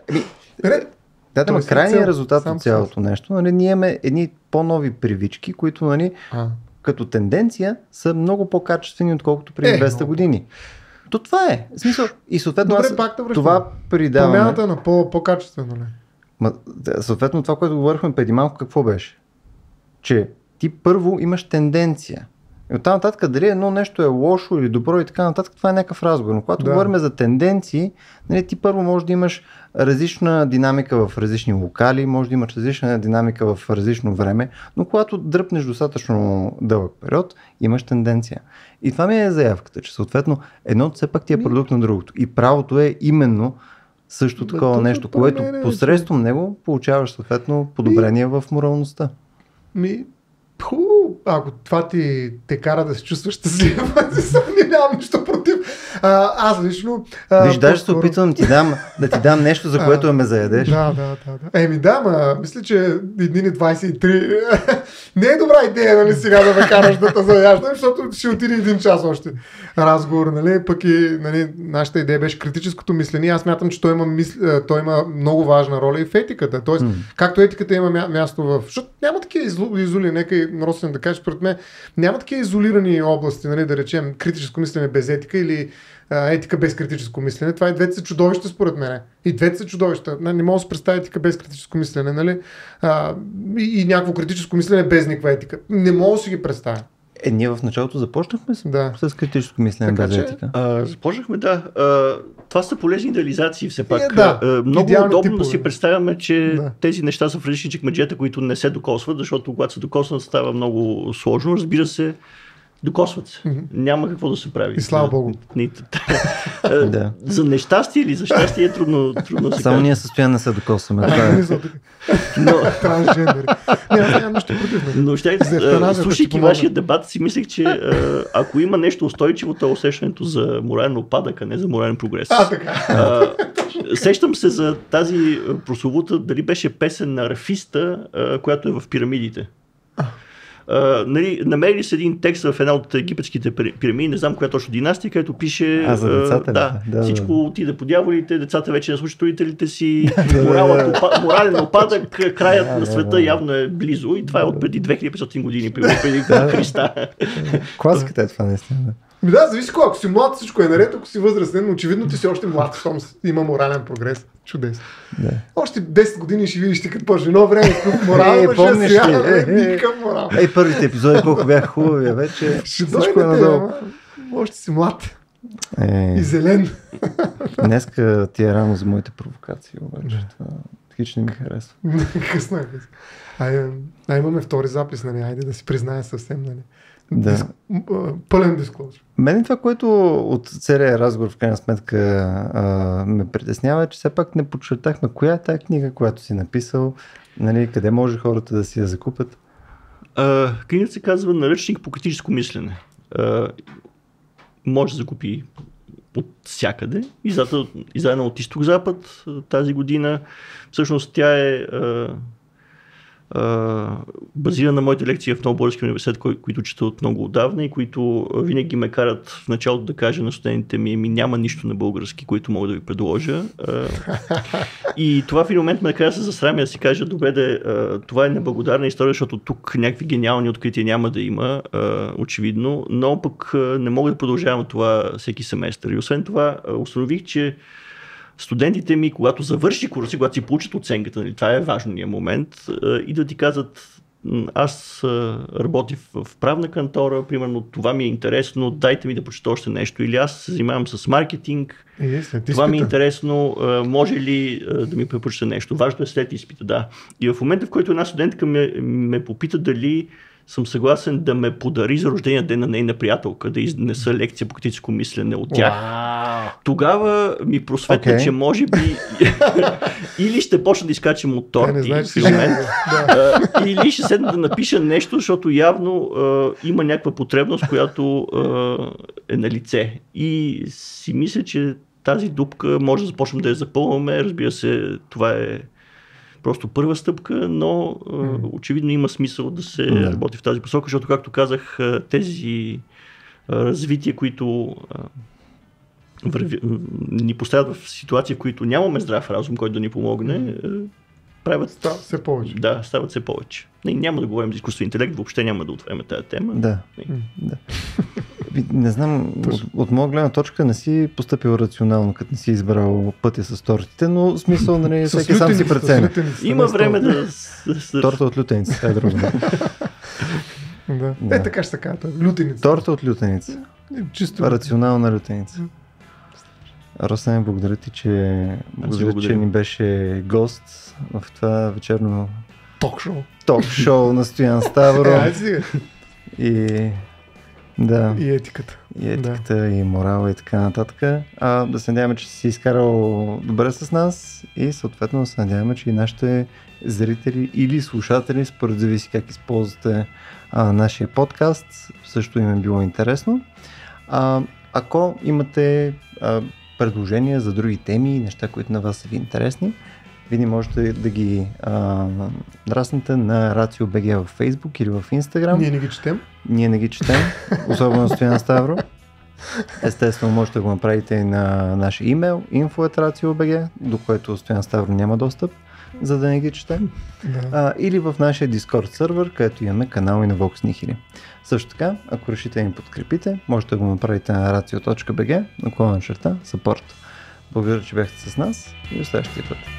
крайният резултат от цялото нещо, нали, ние имаме едни по-нови привички, които, нали, като тенденция са много по-качествени, отколкото преди 200 години. То това е. В смисъл, и съответно това придаваме... Промяната на по-качествено, ли? Съответно това, което говорихме преди малко, какво беше? Че ти първо имаш тенденция. И оттам нататък, дали едно нещо е лошо или добро и така нататък, това е някакъв разговор. Но когато говорим за тенденции, нали, ти първо може да имаш различна динамика в различни локали, може да имаш различна динамика в различно време, но когато дръпнеш достатъчно дълъг период, имаш тенденция. И това ми е заявката, че съответно едното все пак ти е продукт на другото. И правото е именно също такова нещо, което посредством него получаваш съответно подобрение в моралността. Ако това те кара да се чувстваш щастлив, нямам нищо против. Аз лично... Виж, даже се опитвам да ти дам нещо, за което ме заядеш. Да. Мисля, че едни 23 не е добра идея, нали, сега да ме караш да те заяждам, защото ще отиде един час още разговор, нали, пък и, нали, нашата идея беше критическото мислене. Аз смятам, че той има много важна роля и в етиката. Тоест, както етиката има място в... Защото няма такива изоли, нека и Росен да каже, според мен, няма такива изолирани области, нали, да речем критическо мислене без етика или етика без критическо мислене. Това и двете са чудовища, според мен. И двете са чудовища. Не мога да се представя етика без критическо мислене, нали? И някакво критическо мислене без никаква етика. Не мога да си ги представя. Ние в началото започнахме с критическо мислене без етика. Започнахме, това са полезни идеализации все пак. Много удобно да си представяме, че тези неща са в различни чекмеджета, които не се докосват, защото когато се докоснат става много сложно. Разбира се, докосват се. Няма какво да се прави. И слава Богу. За нещастие или за щастие е трудно да се каже. Само ние състояние не се докосваме. Трансжендери. Нямам нищо против. Но слушайки вашия дебат, си мислех, че ако има нещо устойчиво, то е усещането за морален опадък, а не за морален прогрес. Сещам се за тази прословута, дали беше песен на арфиста, която е в пирамидите. Намерили се един текст в една от египетските пирамиди, не знам коя точно династия, където пише всичко отиде по дяволите, децата вече не слушат родителите си, морален опадък, краят на света явно е близо и това е от преди 2500 години преди Христа. Класиката е това наистина. Зависи ако си млад, всичко е наред, ако си възрастен, очевидно ти си още млад, щом има морален прогрес. Чудесно. Да. Още 10 години ще видиш ти като почне едно време, какъв морал имаше, сега никакъв морал. Първите епизоди колко бяха хубави, вече ще дойдете, още си млад. И зелен. Днеска ти е рано за моите провокации, обаче. Хич не ми харесва. Късно е. Имаме втори запис, нали? Айде да си призная съвсем, нали? Да. Пълен дисклозър. Мен това, което от целия разговор в крайна сметка ме притеснява, е, че все пак не подчертахме коя е тази книга, която си написал, нали, къде може хората да си я закупят. Книгата се казва Наръчник по критическо мислене. Може да закупи от всякъде. Издадена от Изток-Запад тази година. Всъщност тя е базирана на моите лекции в Новоборския университет, които чета от много отдавна и които винаги ме карат в началото да кажа на студентите ми, няма нищо на български, което мога да ви предложа. И това в един момент ме кара да се засрамя да си кажа, добре, това е неблагодарна история, защото тук някакви гениални открития няма да има, очевидно, но пък не мога да продължавам това всеки семестър. И освен това установих, че студентите ми, когато завърши курси, когато си получат оценката, нали, това е важният момент, и да ти казват, аз работя в правна кантора, примерно това ми е интересно, дайте ми да прочета още нещо, или аз се занимавам с маркетинг, това ми е интересно, може ли да ми препоръчате нещо. Важно е след изпита, да. И в момента, в който една студентка ме попита дали съм съгласен да ме подари за рождения ден на нейна приятелка, да изнеса лекция по критическо мислене от тях. Тогава ми просветна, че може би или ще почна да изкачам от торти, или ще седна да напиша нещо, защото явно има някаква потребност, която е на лице. И си мисля, че тази дупка може да започнем да я запълваме. Разбира се, това е просто първа стъпка, но очевидно има смисъл да се работи в тази посока, защото, както казах, тези развития, които ни поставят в ситуация, в които нямаме здрав разум, който да ни помогне, стават все повече. Да, стават все повече. Няма да говорим за изкуствен интелект, въобще няма да отвеме тази тема. Да. Не знам, от моя гледна точка не си постъпил рационално, като не си избрал пътя с тортите, но смисъл, нали, всеки сам си преценя. Има време да... Торта от лютеница, е друго. Да. Така ще се казва. Лютеница. Торта от лютеница. Чисто. Рационална лютеница. Росен, благодаря ти, че ни беше гост в това вечерно ток-шоу на Стоян Ставро. И етиката, и морала и така нататък. Да се надяваме, че си изкарал добре с нас и съответно се надяваме, че и нашите зрители или слушатели, според зависи как използвате нашия подкаст, също им е било интересно. Ако имате предложения за други теми, неща, които на вас са ви интересни, вие можете да ги драснете на RACIO.BG в Facebook или в Instagram. Ние не ги четем, особено Стоян Ставро. Естествено, можете да го направите и на нашия имейл info@racio.bg, до което Стоян Ставро няма достъп, за да не ги четем. Или в нашия Discord сервер, където имаме канал и на Vox Nihili. Също така, ако решите да ни подкрепите, можете да го направите на racio.bg, /support. Благодаря, че бяхте с нас и до следващия път.